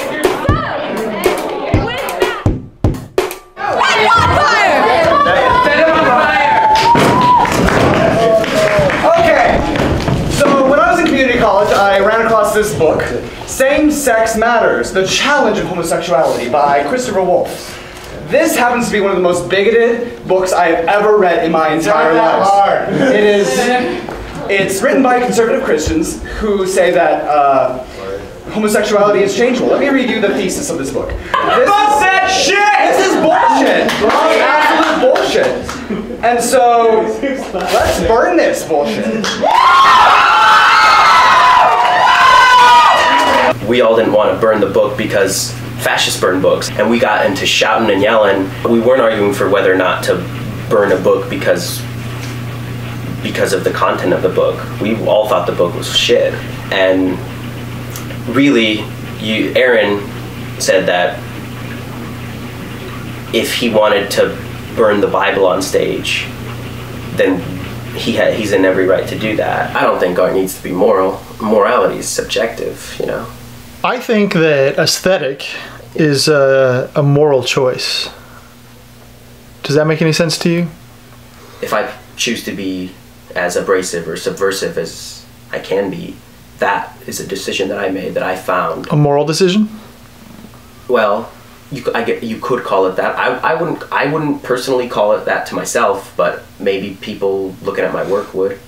College, I ran across this book, Same-Sex Matters, The Challenge of Homosexuality by Christopher Wolfe. This happens to be one of the most bigoted books I have ever read in my entire life. It is, it's written by conservative Christians who say that uh, homosexuality is changeable. Let me read you the thesis of this book. This Fuck that shit! This is bullshit! This is absolute bullshit. And so, let's burn this bullshit. We all didn't want to burn the book because fascists burn books, and we got into shouting and yelling. We weren't arguing for whether or not to burn a book because because of the content of the book. We all thought the book was shit. And really, you, Aaron said that if he wanted to burn the Bible on stage, then he had, he's in every right to do that. I don't think art needs to be moral. Morality is subjective, you know. I think that aesthetic is a, a moral choice. Does that make any sense to you? If I choose to be as abrasive or subversive as I can be, that is a decision that I made, that I found. A moral decision? Well, you, I get, you could call it that. I, I wouldn't. I wouldn't personally call it that to myself, but maybe people looking at my work would.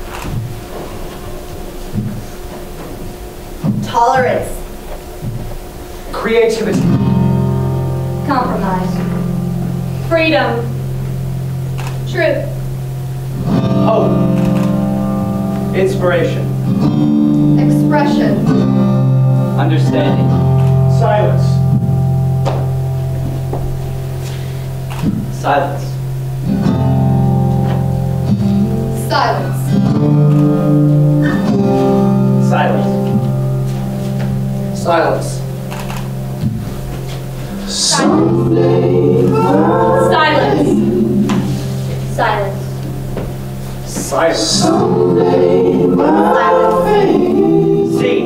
Tolerance. Creativity. Compromise. Freedom. Truth. Hope. Inspiration. Expression. Understanding. Silence. Silence. Silence. Silence. Silence. Silence. Silence. Silence. Silence. See.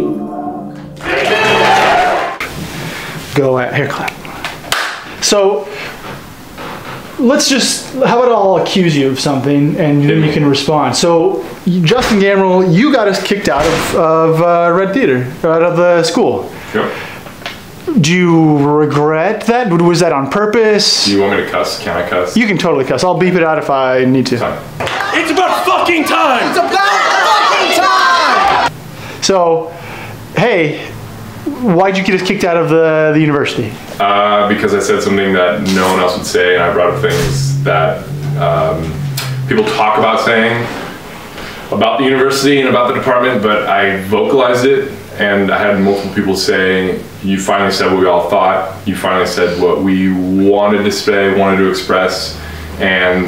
Go at hair clap. So let's just, how about I'll accuse you of something and then you can respond. So, Justin Gamrell, you got us kicked out of, of uh, Red Theater, out of the school. Yep. Do you regret that? Was that on purpose? Do you want me to cuss? Can I cuss? You can totally cuss. I'll beep it out if I need to. It's about fucking time! It's about fucking time! So, hey, why'd you get us kicked out of the, the university? Uh, because I said something that no one else would say, and I brought up things that um, people talk about saying about the university and about the department, but I vocalized it, and I had multiple people say, you finally said what we all thought, you finally said what we wanted to say, wanted to express, and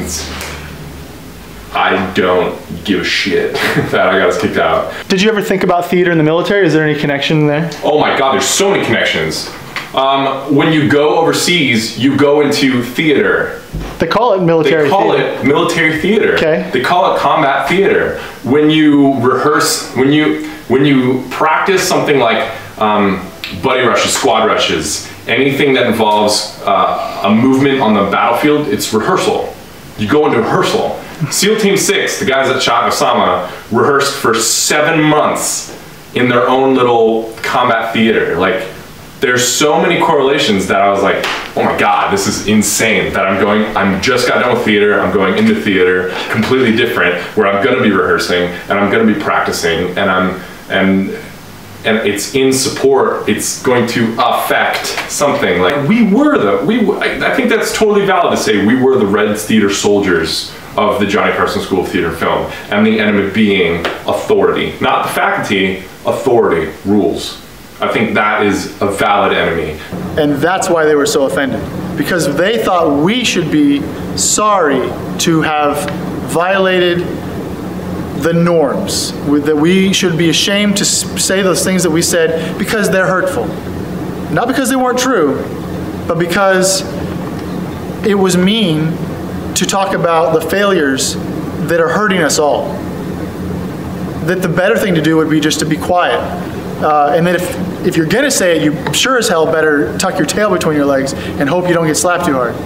I don't give a shit that I got us kicked out. Did you ever think about theater in the military? Is there any connection there? Oh my God, there's so many connections. Um, when you go overseas, you go into theater. They call it military They call theater. it military theater. Okay. They call it combat theater. When you rehearse, when you when you practice something like um, buddy rushes, squad rushes, anything that involves uh, a movement on the battlefield, it's rehearsal. You go into rehearsal. SEAL Team Six, the guys that shot Osama, rehearsed for seven months in their own little combat theater. Like, there's so many correlations that I was like, oh my God, this is insane that I'm going, I'm just got done with theater, I'm going into theater, completely different, where I'm gonna be rehearsing and I'm gonna be practicing and I'm, and, and it's in support, it's going to affect something. Like, we were the, we, I think that's totally valid to say we were the Red Theater soldiers of the Johnny Carson School of Theater and Film, and the enemy being authority, not the faculty, authority, rules. I think that is a valid enemy. And that's why they were so offended. Because they thought we should be sorry to have violated the norms. That we should be ashamed to say those things that we said because they're hurtful. Not because they weren't true, but because it was mean to talk about the failures that are hurting us all. That the better thing to do would be just to be quiet. Uh, and then if, if you're gonna say it, you sure as hell better tuck your tail between your legs and hope you don't get slapped too hard.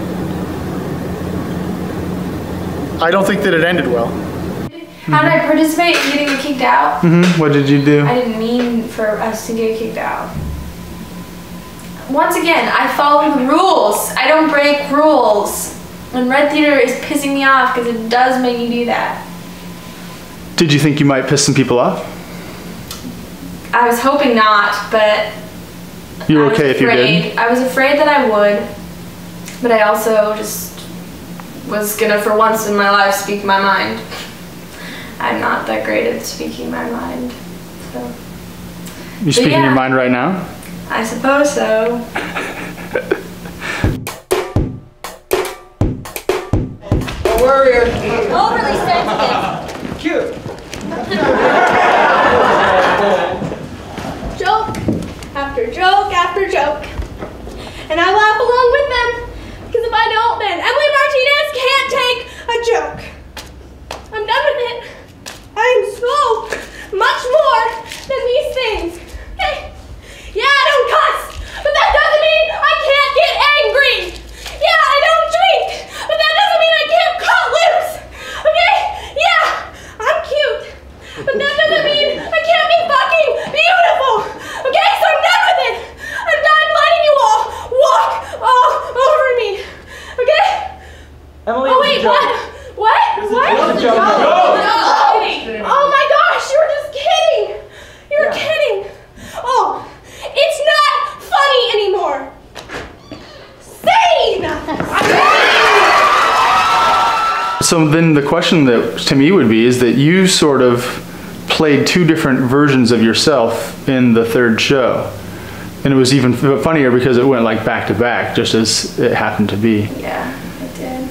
I don't think that it ended well. How did I participate in getting kicked out? Mm-hmm. What did you do? I didn't mean for us to get kicked out. Once again, I follow the rules. I don't break rules. And Red Theater is pissing me off because it does make you do that. Did you think you might piss some people off? I was hoping not, but you were okay if you did? I was afraid that I would, but I also just was gonna, for once in my life, speak my mind. I'm not that great at speaking my mind, so. You speaking yeah, your mind right now? I suppose so. A warrior. Overly sensitive. Cute. Joke after joke after joke. And I laugh along with them, because if I don't, then Emily Martinez can't take a joke. I'm done with it. I am so much more than these things. Okay? Yeah, I don't cuss, but that doesn't mean I can't get angry. Yeah, I don't drink, but that doesn't mean I can't cut loose. Okay? Yeah, I'm cute, but that doesn't mean I can't be fucking beautiful. Okay? So I'm done with it. I'm done letting you all walk all over me. Okay? Emily, oh wait, what? What? What? It was a joke. No. Oh my gosh, you were just kidding. You were Yeah. kidding. Oh, it's not funny anymore. Sane. So then the question that to me would be is that you sort of played two different versions of yourself in the third show. And it was even funnier because it went like back to back, just as it happened to be. Yeah, it did.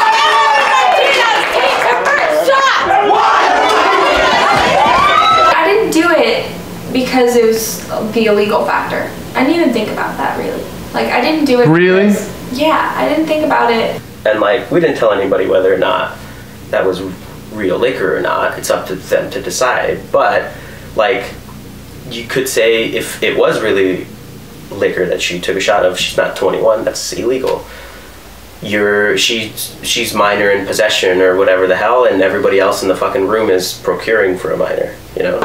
I didn't do it because it was the illegal factor. I didn't even think about that really. Like I didn't do it. Really? Because, yeah, I didn't think about it. And like, we didn't tell anybody whether or not that was real liquor or not. It's up to them to decide. But like, you could say if it was really liquor that she took a shot of, she's not twenty-one, that's illegal. you're she's she's minor in possession or whatever the hell, and everybody else in the fucking room is procuring for a minor, you know.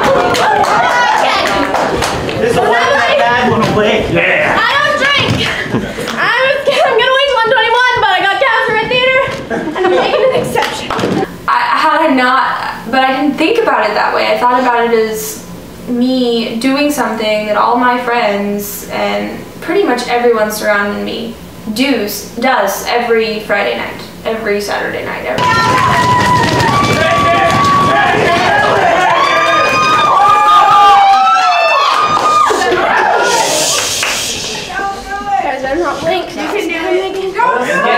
There's a one that bad one away. Yeah. I don't drink. I'm, I'm gonna wait till I'm twenty-one, but I got cancer at theater, and I'm making an exception. I had I not, but I didn't think about it that way. I thought about it as me doing something that all my friends and pretty much everyone surrounding me does does every Friday night, every Saturday night, every. Guys, I'm not blink. You can do it. Go.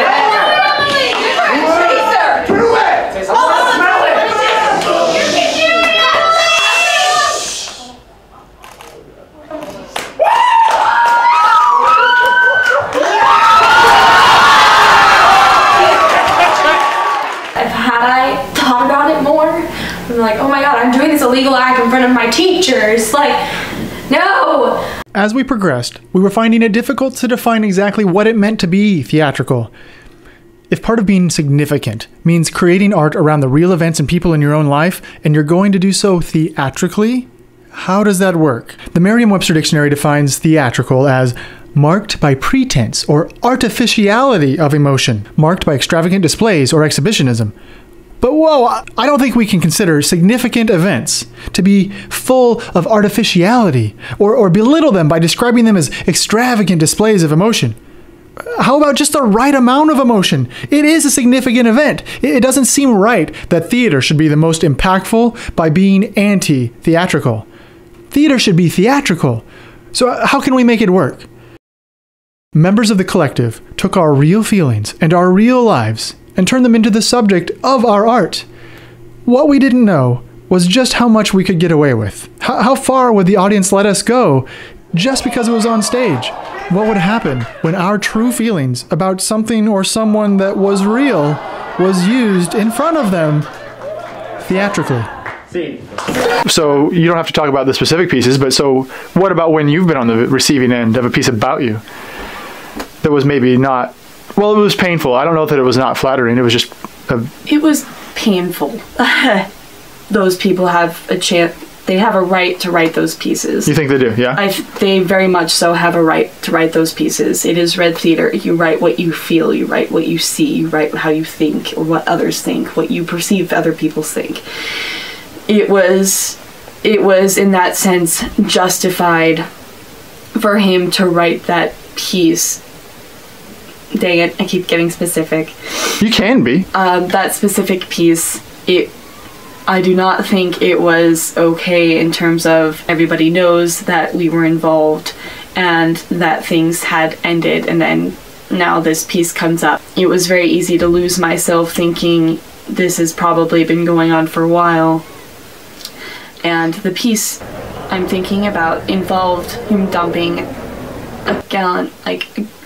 I'm like, oh my god, I'm doing this illegal act in front of my teachers. Like, no! As we progressed, we were finding it difficult to define exactly what it meant to be theatrical. If part of being significant means creating art around the real events and people in your own life, and you're going to do so theatrically, how does that work? The Merriam-Webster Dictionary defines theatrical as marked by pretense or artificiality of emotion, marked by extravagant displays or exhibitionism. But whoa, I don't think we can consider significant events to be full of artificiality or, or belittle them by describing them as extravagant displays of emotion. How about just the right amount of emotion? It is a significant event. It doesn't seem right that theater should be the most impactful by being anti-theatrical. Theater should be theatrical. So how can we make it work? Members of the collective took our real feelings and our real lives and turn them into the subject of our art. What we didn't know was just how much we could get away with. H- how far would the audience let us go just because it was on stage? What would happen when our true feelings about something or someone that was real was used in front of them theatrically? So you don't have to talk about the specific pieces, but so what about when you've been on the receiving end of a piece about you that was maybe not, well, it was painful. I don't know that it was not flattering. It was just a... It was painful. Those people have a chance, they have a right to write those pieces. You think they do, yeah? I, they very much so have a right to write those pieces. It is Red Theater. You write what you feel, you write what you see, you write how you think, or what others think, what you perceive other people think. It was, it was in that sense justified for him to write that piece. Dang it, I keep getting specific. You can be. Um, that specific piece, it, I do not think it was okay in terms of everybody knows that we were involved and that things had ended, and then now this piece comes up. It was very easy to lose myself thinking this has probably been going on for a while. And the piece I'm thinking about involved him dumping a gallon, like,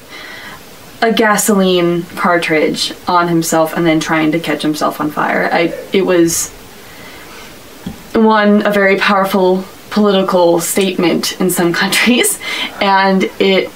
a gasoline cartridge on himself and then trying to catch himself on fire. I, it was, one, a very powerful political statement in some countries, and it,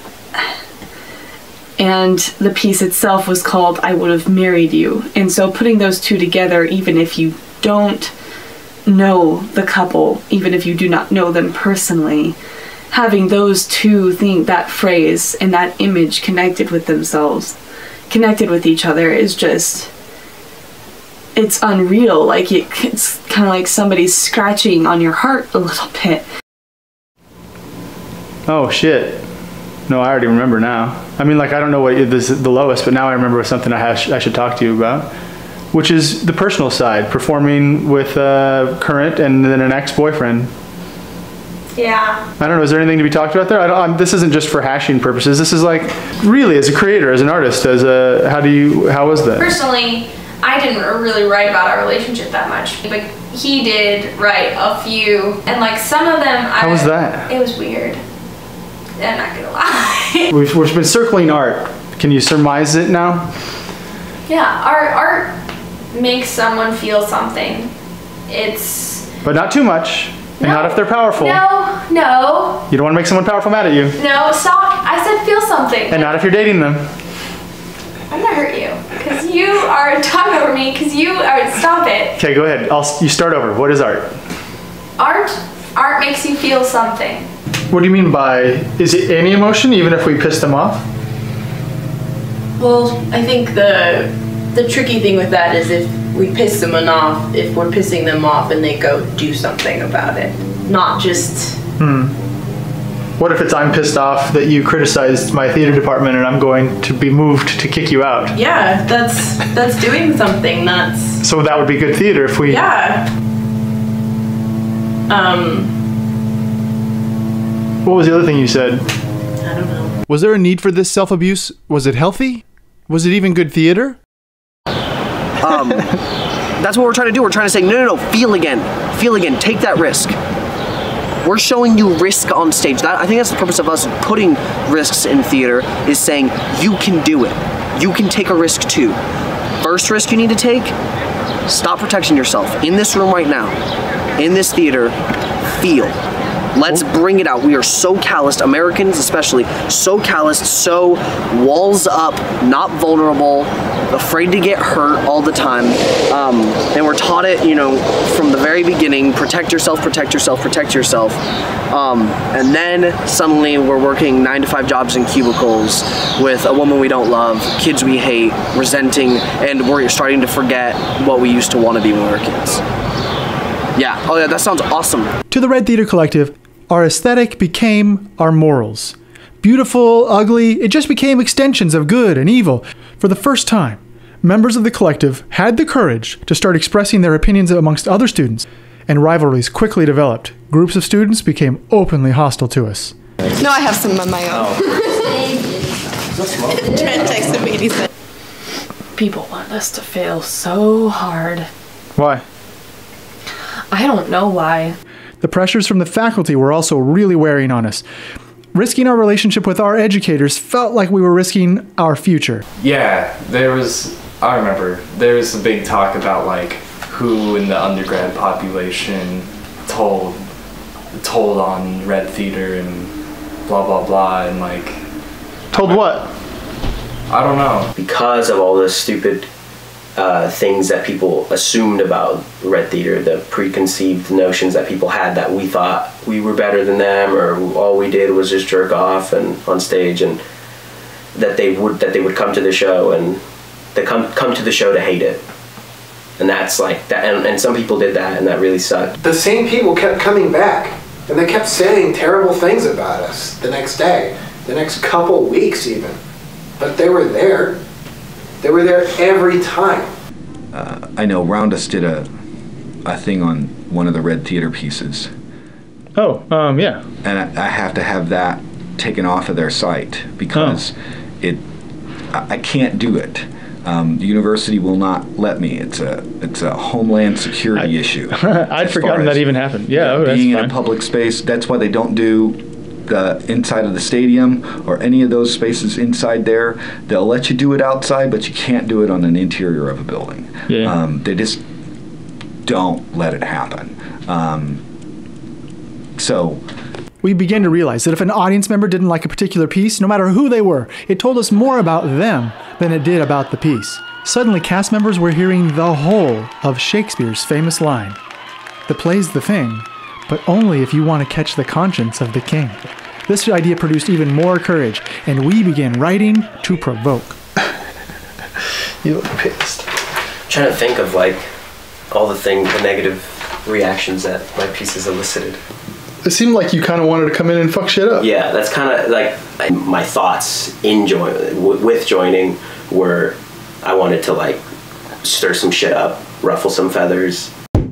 and the piece itself was called I Would Have Married You. And so putting those two together, even if you don't know the couple, even if you do not know them personally, having those two things, that phrase and that image connected with themselves, connected with each other, is just, it's unreal. Like, it, it's kind of like somebody's scratching on your heart a little bit. Oh shit. No, I already remember now. I mean, like, I don't know what this is the lowest, but now I remember something I, have, I should talk to you about, which is the personal side, performing with a current and then an ex-boyfriend. Yeah. I don't know, is there anything to be talked about there? I don't, I'm, this isn't just for hashing purposes. This is like, really, as a creator, as an artist, as a, how do you, how was that? Personally, I didn't really write about our relationship that much, but he did write a few, and like some of them, How I, was that? It was weird. I'm not gonna lie. We've, we've been circling art. Can you surmise it now? Yeah, art, art makes someone feel something. It's... But not too much. And No. not if they're powerful. No, no, You don't want to make someone powerful mad at you. no, stop. I said feel something. And not if you're dating them. I'm gonna hurt you because you are talking over me. Because you are. Stop it. Okay, go ahead. I'll. You start over. What is art? Art. Art makes you feel something. What do you mean by? Is it any emotion, even if we piss them off? Well, I think the the tricky thing with that is if we piss someone off, if we're pissing them off and they go do something about it, not just. Hmm. What if it's I'm pissed off that you criticized my theater department and I'm going to be moved to kick you out? Yeah, that's that's doing something. That's. So that would be good theater if we. Yeah. Um. What was the other thing you said? I don't know. Was there a need for this self-abuse? Was it healthy? Was it even good theater? Um, that's what we're trying to do. We're trying to say, no, no, no, feel again. Feel again. Take that risk. We're showing you risk on stage. That, I think that's the purpose of us putting risks in theater, is saying you can do it. You can take a risk too. First risk you need to take, stop protecting yourself. In this room right now, in this theater, feel. Let's bring it out. We are so calloused, Americans especially, so calloused, so walls up, not vulnerable, afraid to get hurt all the time. Um, and we're taught it, you know, from the very beginning, protect yourself, protect yourself, protect yourself. Um, and then suddenly we're working nine to five jobs in cubicles with a woman we don't love, kids we hate, resenting, and we're starting to forget what we used to want to be when we were kids. Yeah, oh yeah, that sounds awesome. To the Red Theater Collective, our aesthetic became our morals. Beautiful, ugly, it just became extensions of good and evil. For the first time, members of the collective had the courage to start expressing their opinions amongst other students, and rivalries quickly developed. Groups of students became openly hostile to us. No, I have some of my own. Trent texted me and he said, people want us to fail so hard. Why? I don't know why. The pressures from the faculty were also really wearing on us. Risking our relationship with our educators felt like we were risking our future. Yeah, there was, I remember, there was a big talk about like who in the undergrad population told, told on Red Theater and blah blah blah and like. Told what? I don't know. Because of all the stupid uh, things that people assumed about Red Theater, the preconceived notions that people had that we thought we were better than them, or all we did was just jerk off and on stage, and that they would that they would come to the show and they come come to the show to hate it, and that's like that. And, and some people did that, and that really sucked. The same people kept coming back, and they kept saying terrible things about us the next day, the next couple weeks even. But they were there. They were there every time. Uh, I know Roundus did a a thing on one of the Red Theater pieces. Oh, um, yeah. And I, I have to have that taken off of their site because oh. it, I, I can't do it. Um, the university will not let me. It's a it's a homeland security I, issue. I'd forgotten that even happened. Yeah, yeah oh, being that's in a public space. That's why they don't do the inside of the stadium or any of those spaces inside there. They'll let you do it outside, but you can't do it on an interior of a building. Yeah. Um, they just don't let it happen. Um, so we began to realize that if an audience member didn't like a particular piece, no matter who they were, it told us more about them than it did about the piece. Suddenly, cast members were hearing the whole of Shakespeare's famous line, "The play's the thing, but only if you want to catch the conscience of the king." This idea produced even more courage, and we began writing to provoke. You look pissed. I'm trying to think of like all the things, the negative reactions that my pieces elicited. It seemed like you kind of wanted to come in and fuck shit up. Yeah, that's kind of like my thoughts in join with joining were I wanted to like stir some shit up, ruffle some feathers.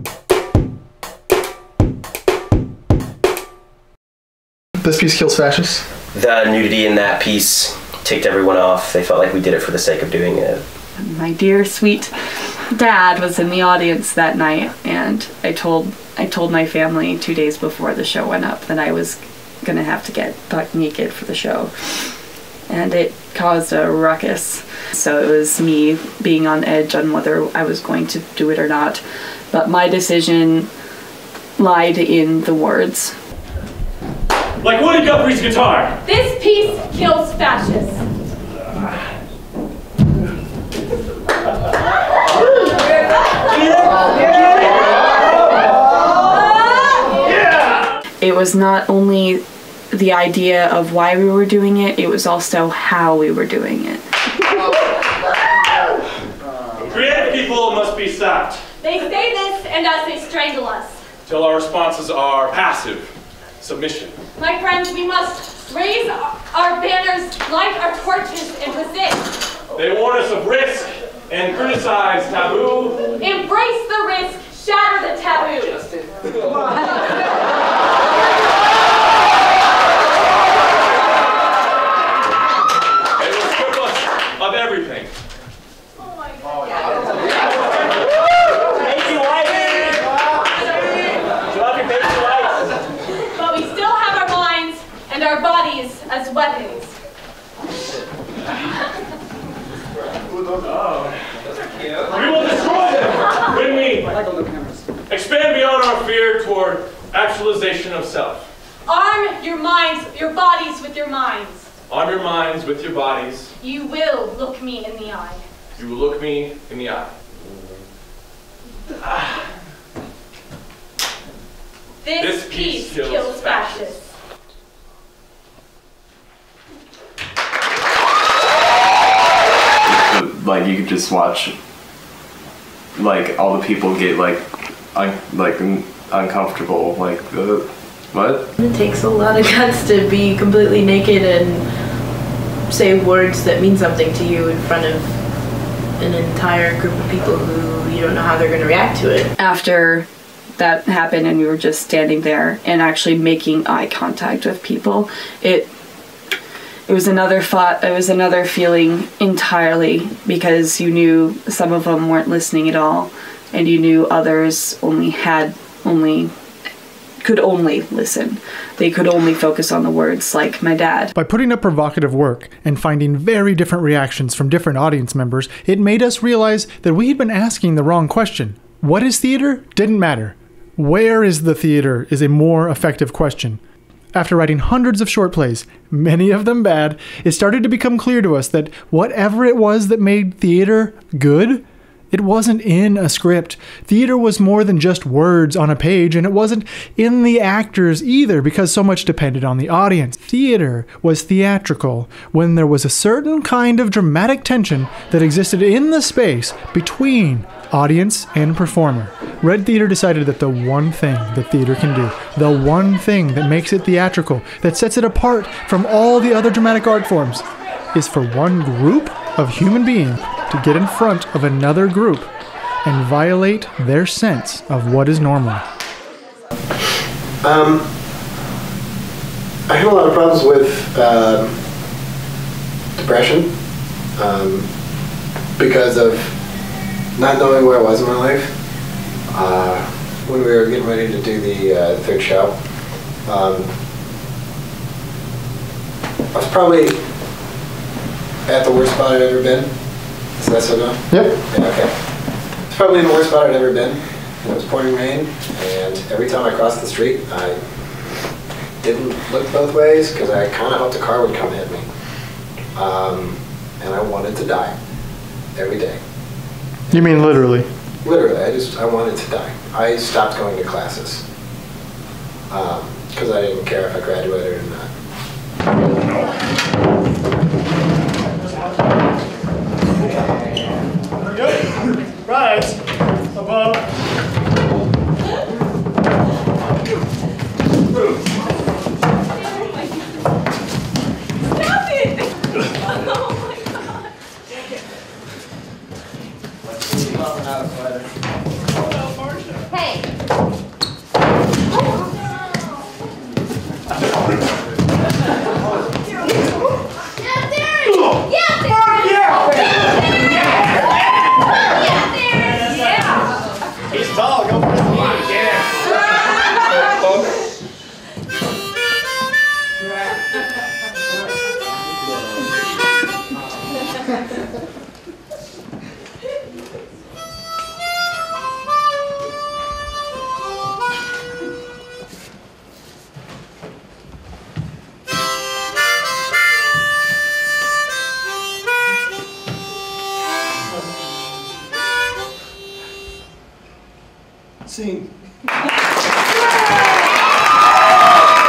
This piece kills fascists? The nudity in that piece ticked everyone off. They felt like we did it for the sake of doing it. My dear sweet dad was in the audience that night, and I told I told my family two days before the show went up that I was gonna have to get buck naked for the show, and it caused a ruckus. So it was me being on edge on whether I was going to do it or not, but my decision lied in the words. Like Woody Guthrie's guitar. This piece kills fascists. was not only the idea of why we were doing it, it was also how we were doing it. Creative people must be stopped. They say this, and us they strangle us. Till our responses are passive submission. My friends, we must raise our banners, light our torches, and resist. They warn us of risk and criticize taboo. Embrace the risk, shatter the taboo. They will strip us of everything. But we still have our minds and our bodies as weapons. Oh. We will destroy them when we expand beyond our fear toward actualization of self. Arm your minds, your bodies with your minds. Arm your minds with your bodies. You will look me in the eye. You will look me in the eye. Ah. This, This peace, peace kills kills fascists. Like you could just watch, like all the people get like, un like un uncomfortable. Like uh, what? It takes a lot of guts to be completely naked and say words that mean something to you in front of an entire group of people who you don't know how they're going to react to it. After that happened and we were just standing there and actually making eye contact with people, it it was another thought, it was another feeling entirely, because you knew some of them weren't listening at all, and you knew others only had only could only listen. They could only focus on the words, like my dad. By putting up provocative work and finding very different reactions from different audience members, it made us realize that we had been asking the wrong question. What is theater? Didn't matter. Where is the theater is a more effective question. After writing hundreds of short plays, many of them bad, it started to become clear to us that whatever it was that made theater good, it wasn't in a script. Theater was more than just words on a page, and it wasn't in the actors either, because so much depended on the audience. Theater was theatrical when there was a certain kind of dramatic tension that existed in the space between audience and performer. Red Theater decided that the one thing that theater can do, the one thing that makes it theatrical, that sets it apart from all the other dramatic art forms, is for one group of human beings to get in front of another group and violate their sense of what is normal. Um, I had a lot of problems with um, depression um, because of not knowing where I was in my life. Uh, when we were getting ready to do the uh, third show, um, I was probably at the worst spot I'd ever been. Is that so now? Yep. Yeah, okay. It's probably the worst spot I'd ever been. It was pouring rain, and every time I crossed the street, I didn't look both ways because I kind of hoped a car would come hit me. Um, and I wanted to die every day. You mean literally? Literally, I just, I wanted to die. I stopped going to classes because um, I didn't care if I graduated or not. Rise above. Stop it! Oh my god. Hey. He's tall, go for his knees. Yeah. Scene.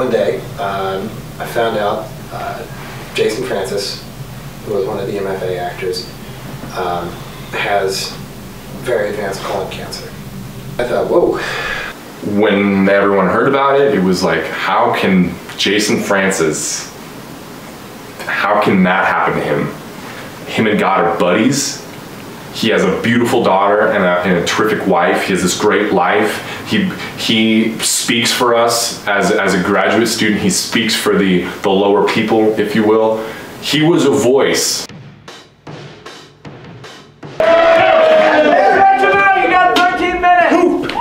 one day, um, I found out uh, Jason Francis, who was one of the M F A actors, um, has very advanced colon cancer. I thought, whoa. When everyone heard about it, it was like, how can Jason Francis, how can that happen to him? Him and God are buddies. He has a beautiful daughter and a, and a terrific wife. He has this great life. He he speaks for us as, as a graduate student. He speaks for the, the lower people, if you will. He was a voice. You got thirteen minutes.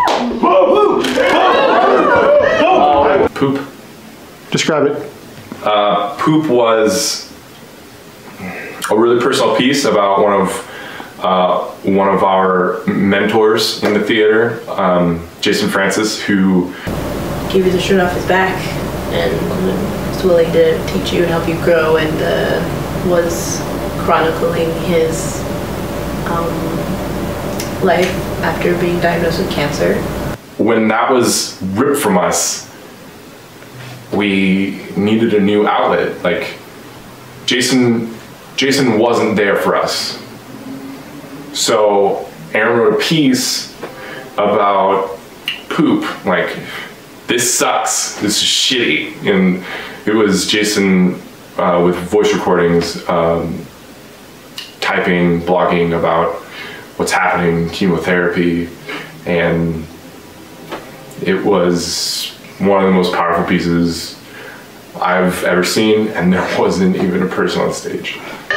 Poop. Describe it. Uh, Poop was a really personal piece about one of uh, one of our mentors in the theater, um, Jason Francis, who gave you the shirt off his back and was willing to teach you and help you grow, and uh, was chronicling his um, life after being diagnosed with cancer. When that was ripped from us, we needed a new outlet. Like, Jason, Jason wasn't there for us. So Aaron wrote a piece about Poop, like, this sucks, this is shitty. And it was Jason uh, with voice recordings, um, typing, blogging about what's happening, chemotherapy, and it was one of the most powerful pieces I've ever seen, and there wasn't even a person on stage.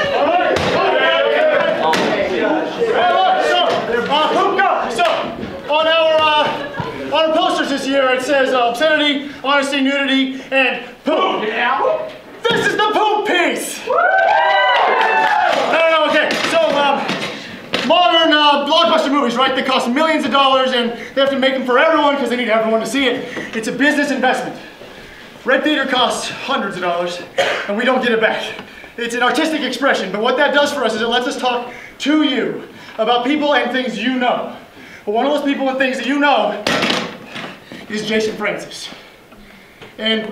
On our, uh, on our posters this year, it says uh, obscenity, honesty, nudity, and poop. Yeah. This is the poop piece. No, no, no, okay. So, um, modern uh, blockbuster movies, right? They cost millions of dollars, and they have to make them for everyone because they need everyone to see it. It's a business investment. Red Theater costs hundreds of dollars, and we don't get it back. It's an artistic expression, but what that does for us is it lets us talk to you about people and things you know. But one of those people and things that you know is Jason Francis. And,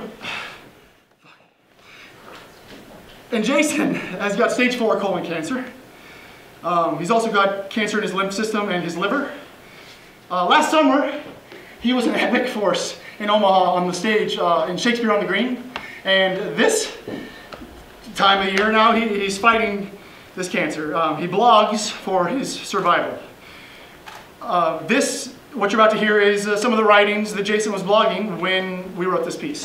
and Jason has got stage four colon cancer. Um, he's also got cancer in his lymph system and his liver. Uh, last summer, he was an epic force in Omaha on the stage uh, in Shakespeare on the Green. And this time of the year now, he, he's fighting this cancer. Um, he blogs for his survival. Uh, this, what you're about to hear, is uh, some of the writings that Jason was blogging when we wrote this piece.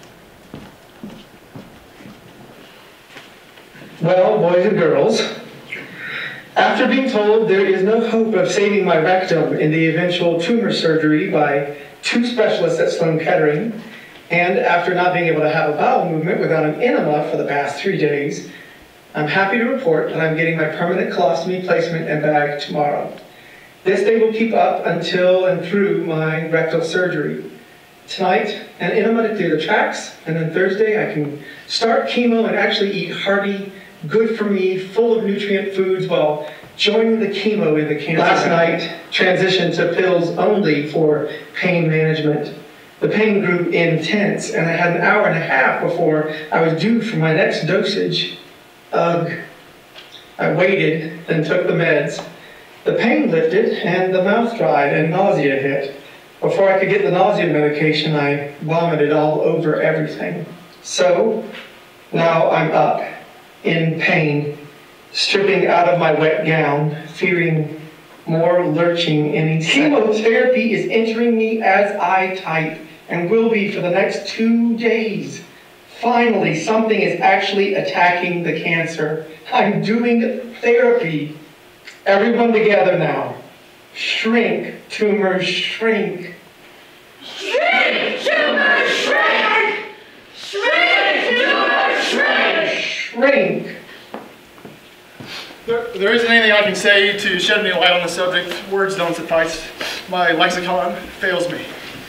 Well, boys and girls, after being told there is no hope of saving my rectum in the eventual tumor surgery by two specialists at Sloan Kettering, and after not being able to have a bowel movement without an enema for the past three days, I'm happy to report that I'm getting my permanent colostomy placement and bag tomorrow. This day will keep up until and through my rectal surgery. Tonight, an enema to clear the tracks, and then Thursday I can start chemo and actually eat hearty, good for me, full of nutrient foods while joining the chemo in the cancer. Last night, transitioned to pills only for pain management. The pain grew intense, and I had an hour and a half before I was due for my next dosage. Ugh. I waited, then took the meds. The pain lifted, and the mouth dried, and nausea hit. Before I could get the nausea medication, I vomited all over everything. So, now I'm up, in pain, stripping out of my wet gown, fearing more lurching any second. Chemotherapy is entering me as I type, and will be for the next two days. Finally, something is actually attacking the cancer. I'm doing therapy. Everyone together now. Shrink, tumors, shrink. Shrink, tumor, shrink! Shrink, tumor, shrink! Shrink. There, there isn't anything I can say to shed any light on the subject. Words don't suffice. My lexicon fails me.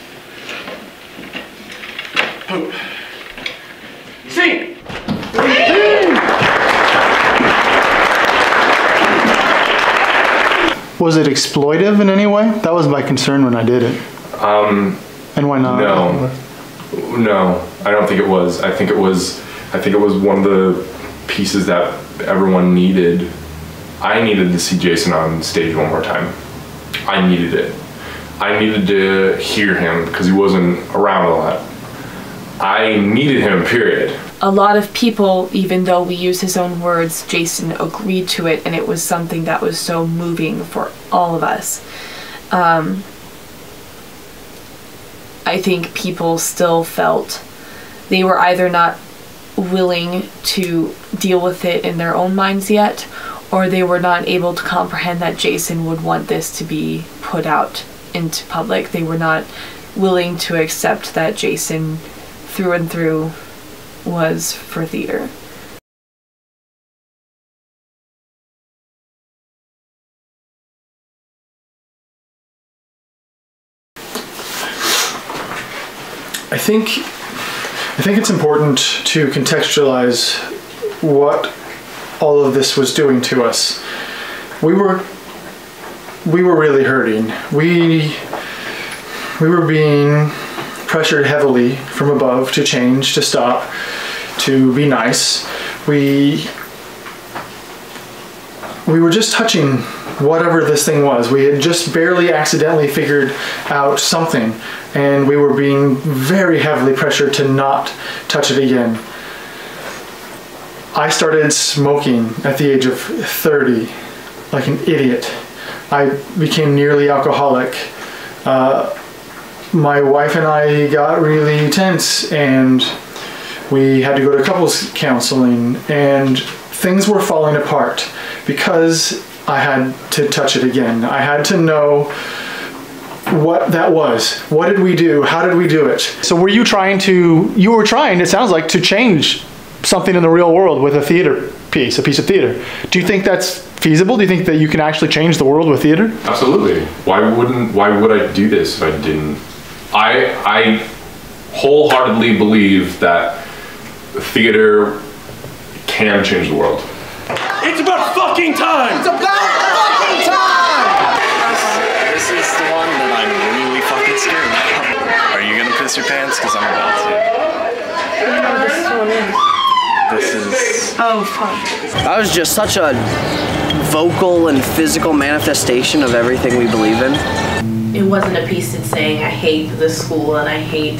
Poop. See! Was it exploitive in any way? That was my concern when I did it. Um, and why not? No. No. I don't think it was. I think it was. I think it was one of the pieces that everyone needed. I needed to see Jason on stage one more time. I needed it. I needed to hear him because he wasn't around a lot. I needed him, period. A lot of people, even though we use his own words, Jason agreed to it, and it was something that was so moving for all of us. Um, I think people still felt they were either not willing to deal with it in their own minds yet, or they were not able to comprehend that Jason would want this to be put out into public. They were not willing to accept that Jason, through and through, was for theater. I think I think it's important to contextualize what all of this was doing to us. We were we were really hurting. We we were being pressured heavily from above to change, to stop, to be nice. We we were just touching whatever this thing was. We had just barely accidentally figured out something, and we were being very heavily pressured to not touch it again. I started smoking at the age of thirty, like an idiot. I became nearly alcoholic. Uh, my wife and I got really tense, and we had to go to couples counseling, and things were falling apart because I had to touch it again. I had to know what that was. What did we do? How did we do it? So were you trying to, you were trying, it sounds like, to change something in the real world with a theater piece, a piece of theater. Do you think that's feasible? Do you think that you can actually change the world with theater? Absolutely. Why wouldn't, why would I do this if I didn't? I, I wholeheartedly believe that theater can change the world. It's about fucking time! It's about fucking time! This is the one that I'm really fucking scared about. Are you gonna piss your pants? Because I'm about to. No, this is one in. This is... Oh, fuck. That was just such a vocal and physical manifestation of everything we believe in. It wasn't a piece that's saying I hate the school and I hate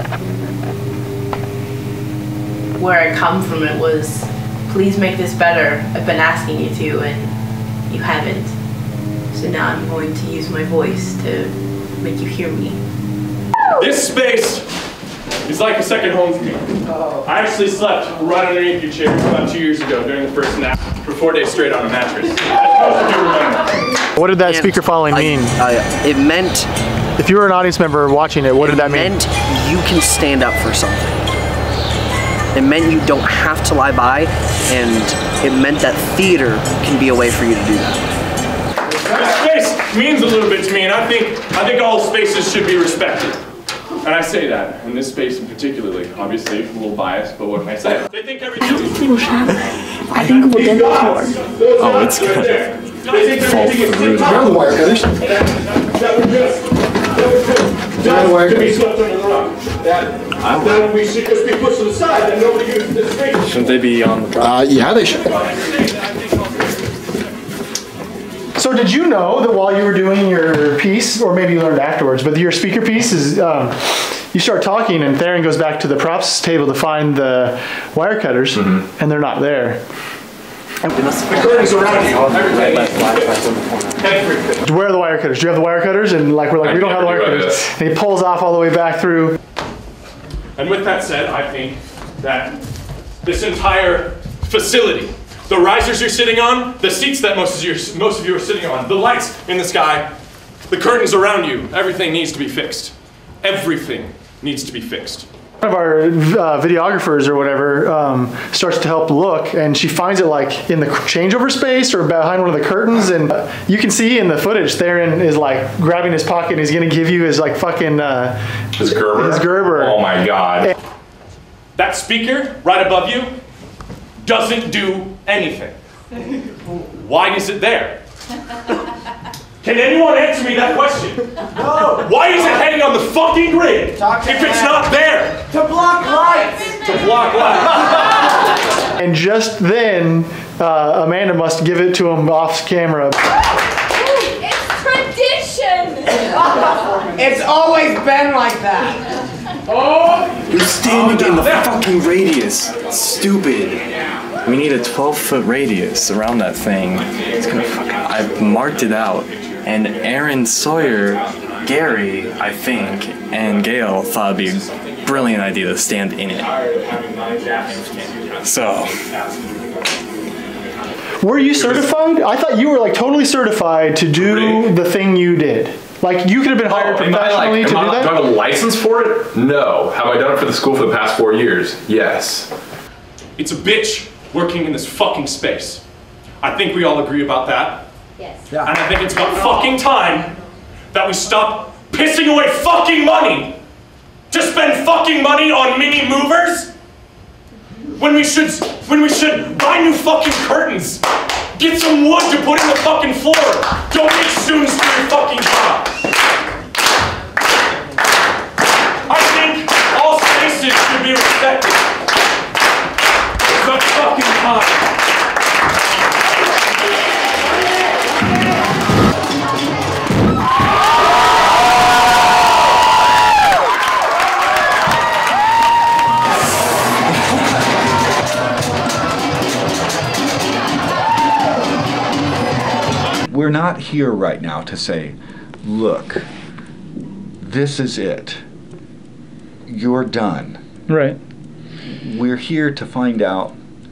where I come from. It was, please make this better. I've been asking you to and you haven't. So now I'm going to use my voice to make you hear me. This space is like a second home for me. I actually slept right underneath your chair about two years ago during the first nap for four days straight on a mattress. As most of you remember. What did that And speaker following I- mean? I- it meant... If you were an audience member watching it, what did that mean? It meant you can stand up for something. It meant you don't have to lie by, and it meant that theater can be a way for you to do that. This space means a little bit to me, and I think I think all spaces should be respected. And I say that, in this space in particularly, obviously a little biased, but what can I say? They think everything I think we'll get the floor. Oh, it's gonna fall through You're on the wire cutters. You're on the wire cutters. Then we should just be pushed to the side, then nobody uses this space. Shouldn't they be on the Uh, yeah, they should. So did you know that while you were doing your piece, or maybe you learned afterwards, but your speaker piece is, um, you start talking and Theron goes back to the props table to find the wire cutters, mm-hmm. and they're not there. The curtains around you. Where are the wire cutters? Do you have the wire cutters? And like we're like, I we don't have the wire never knew cutters. this. And he pulls off all the way back through. And with that said, I think that this entire facility, the risers you're sitting on, the seats that most of you, most of you are sitting on, the lights in the sky, the curtains around you, everything needs to be fixed. Everything needs to be fixed. One of our uh, videographers or whatever um, starts to help look, and she finds it like in the changeover space or behind one of the curtains, and uh, you can see in the footage Theron is like grabbing his pocket and he's gonna give you his like fucking uh, His Gerber? His Gerber. Oh my God. That speaker right above you doesn't do anything. Why is it there? Can anyone answer me that question? No. Why is it hanging on the fucking grid if it's not there? To block lights. To block lights. And just then, uh, Amanda must give it to him off camera. It's tradition. It's always been like that. Oh! You're standing in the fucking radius. Stupid. We need a twelve foot radius around that thing. It's gonna fucking. I've marked it out. And Aaron, Sawyer, Gary, I think, and Gail thought it'd be a brilliant idea to stand in it. So. Were you certified? I thought you were like totally certified to do the thing you did. Like you could have been hired Oh, am I, professionally like, to am do I, that? Do I have a license for it? No. Have I done it for the school for the past four years? Yes. It's a bitch working in this fucking space. I think we all agree about that. Yes. And I think it's about fucking time that we stop pissing away fucking money to spend fucking money on mini movers when we should when we should buy new fucking curtains, get some wood to put in the fucking floor, donate students to your fucking job. I think all spaces should be respected. It's about fucking time. We're not here right now to say, look, this is it. You're done. Right. We're here to find out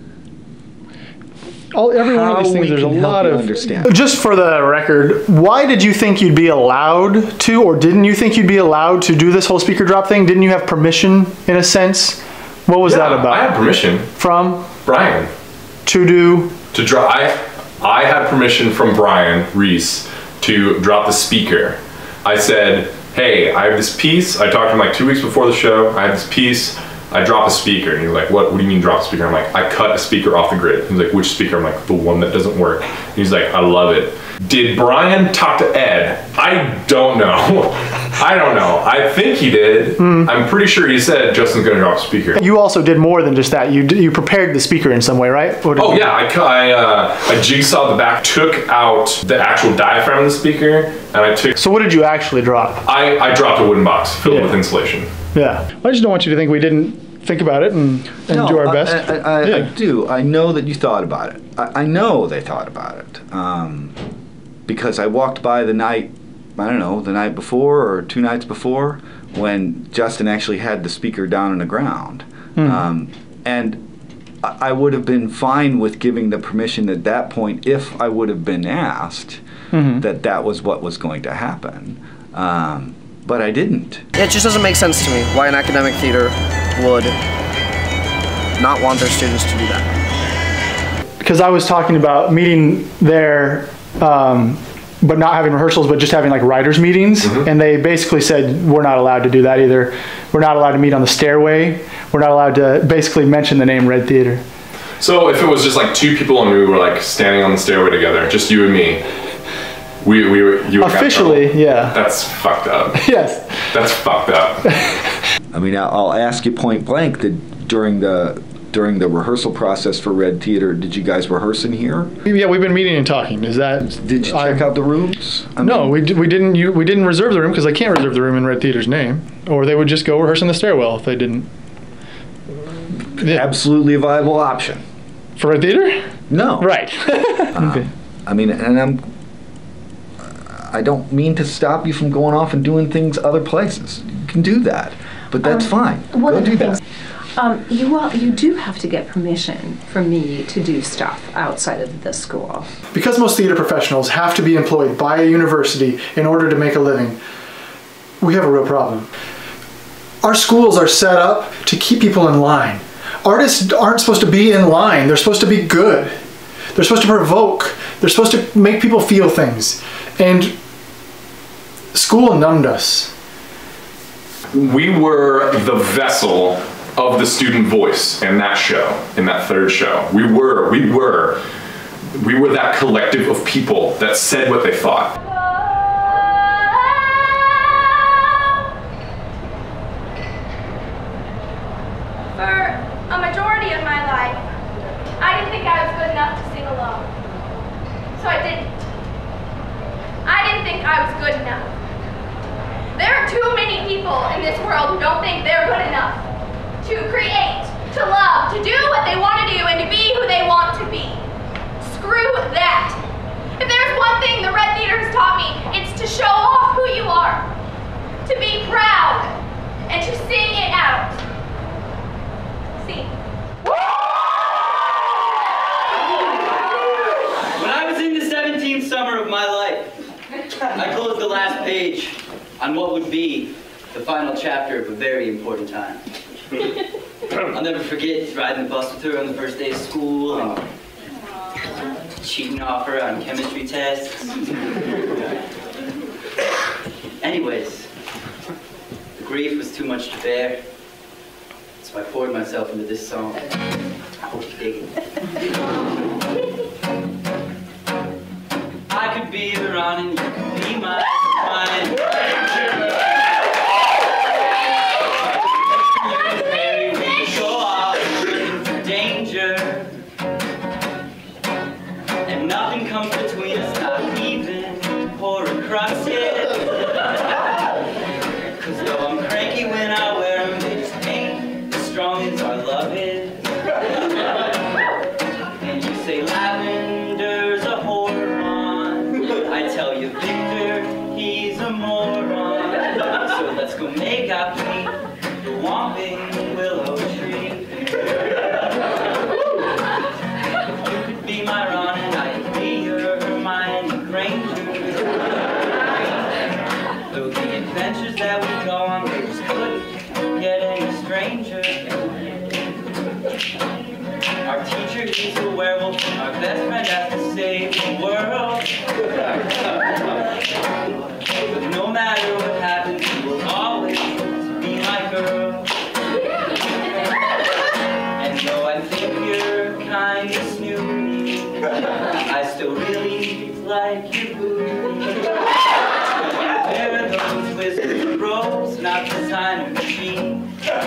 All, every one how of these things, we there's a can help lot you of. understand. Just for the record, why did you think you'd be allowed to, or didn't you think you'd be allowed to do this whole speaker drop thing? Didn't you have permission, in a sense? What was Yeah, that about? I had permission. From? Brian. To do? To drop. I, I had permission from Brian Reese to drop the speaker. I said, hey, I have this piece. I talked to him like two weeks before the show. I have this piece. I drop a speaker. And he's like, what, what do you mean drop a speaker? I'm like, I cut a speaker off the grid. He's like, which speaker? I'm like, the one that doesn't work. And he's like, I love it. Did Brian talk to Ed? I don't know. I don't know. I think he did. Mm. I'm pretty sure he said Justin's gonna drop a speaker. You also did more than just that. You you prepared the speaker in some way, right? Or did Oh you? yeah, I, I, uh, I jigsawed the back, took out the actual diaphragm of the speaker, and I took... So what did you actually drop? I, I dropped a wooden box filled Yeah. with insulation. Yeah. I just don't want you to think we didn't think about it and, and No, do our I- best. I, I, yeah. I do. I know that you thought about it. I, I know they thought about it. Um, because I walked by the night, I don't know, the night before or two nights before when Justin actually had the speaker down on the ground. Mm. Um, and I I would have been fine with giving the permission at that point if I would have been asked Mhm. that that was what was going to happen. Um, but I didn't. It just doesn't make sense to me why an academic theater would not want their students to do that. Because I was talking about meeting there, um, but not having rehearsals, but just having like writers' meetings. Mm-hmm. And they basically said, we're not allowed to do that either. We're not allowed to meet on the stairway. We're not allowed to basically mention the name Red Theater. So if it was just like two people and we were like standing on the stairway together, just you and me, we, we were, you would Officially, yeah. That's fucked up. Yes. That's fucked up. I mean, I'll I'll ask you point blank that during the during the rehearsal process for Red Theater, did you guys rehearse in here? Yeah, we've been meeting and talking. Is that? Did you check out the rooms? I no, mean- we, d- we didn't. You, we didn't reserve the room because I can't reserve the room in Red Theater's name, or they would just go rehearse in the stairwell if they didn't. Yeah. Absolutely a viable option. For Red Theater? No. Right. Um, I mean, and I'm. I don't mean to stop you from going off and doing things other places. You can do that, but that's Um, fine. One Go of the do things, that. um, you all, you do have to get permission from me to do stuff outside of the school. Because most theater professionals have to be employed by a university in order to make a living, we have a real problem. Our schools are set up to keep people in line. Artists aren't supposed to be in line. They're supposed to be good. They're supposed to provoke. They're supposed to make people feel things. And school numbed us. We were the vessel of the student voice in that show, in that third show. We were, we were, we were that collective of people that said what they thought. a majority of my life, I didn't think I was good enough to sing alone. So I didn't. I didn't think I was good enough. There are too many people in this world who don't think they're good enough to create, to love, to do what they want to do, and to be who they want to be. Screw that. If there's one thing the Red Theater has taught me, it's to show off who you are, to be proud, and to sing it out. Sing. When I was in the seventeenth summer of my life, I closed the last page on what would be the final chapter of a very important time. I'll never forget riding the bus with her on the first day of school and cheating off her on chemistry tests. Anyways, the grief was too much to bear, so I poured myself into this song. I hope you dig it. I could be the Ron and you could be my mine. Go off looking for danger, and nothing comes between us, not even pour a crust yet. Cause though I'm cranky when I wear them, they just ain't as strong as our love is. And you say lavender's a whoreon, I tell you Victor, he's a moron. So let's go make out beneath the whomping willow tree. You could be my Ron and I could be your Hermione Granger. Though the adventures that we go on, they just couldn't get any stranger. Our teacher, he's a werewolf, and our best friend has to save the world. But no matter what happens, you will always be my girl. And though I think you're kind of snooty, I still really like your booty. There are those wizard robes, not designer machine.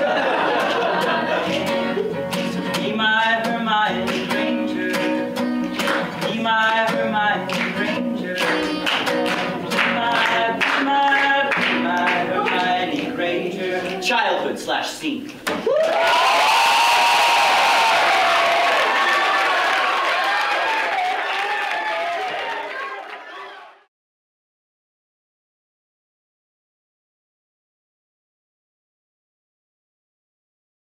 So be my Hermione Granger. Be my Hermione Granger. Be my, be my, be my Hermione Granger. Childhood slash scene.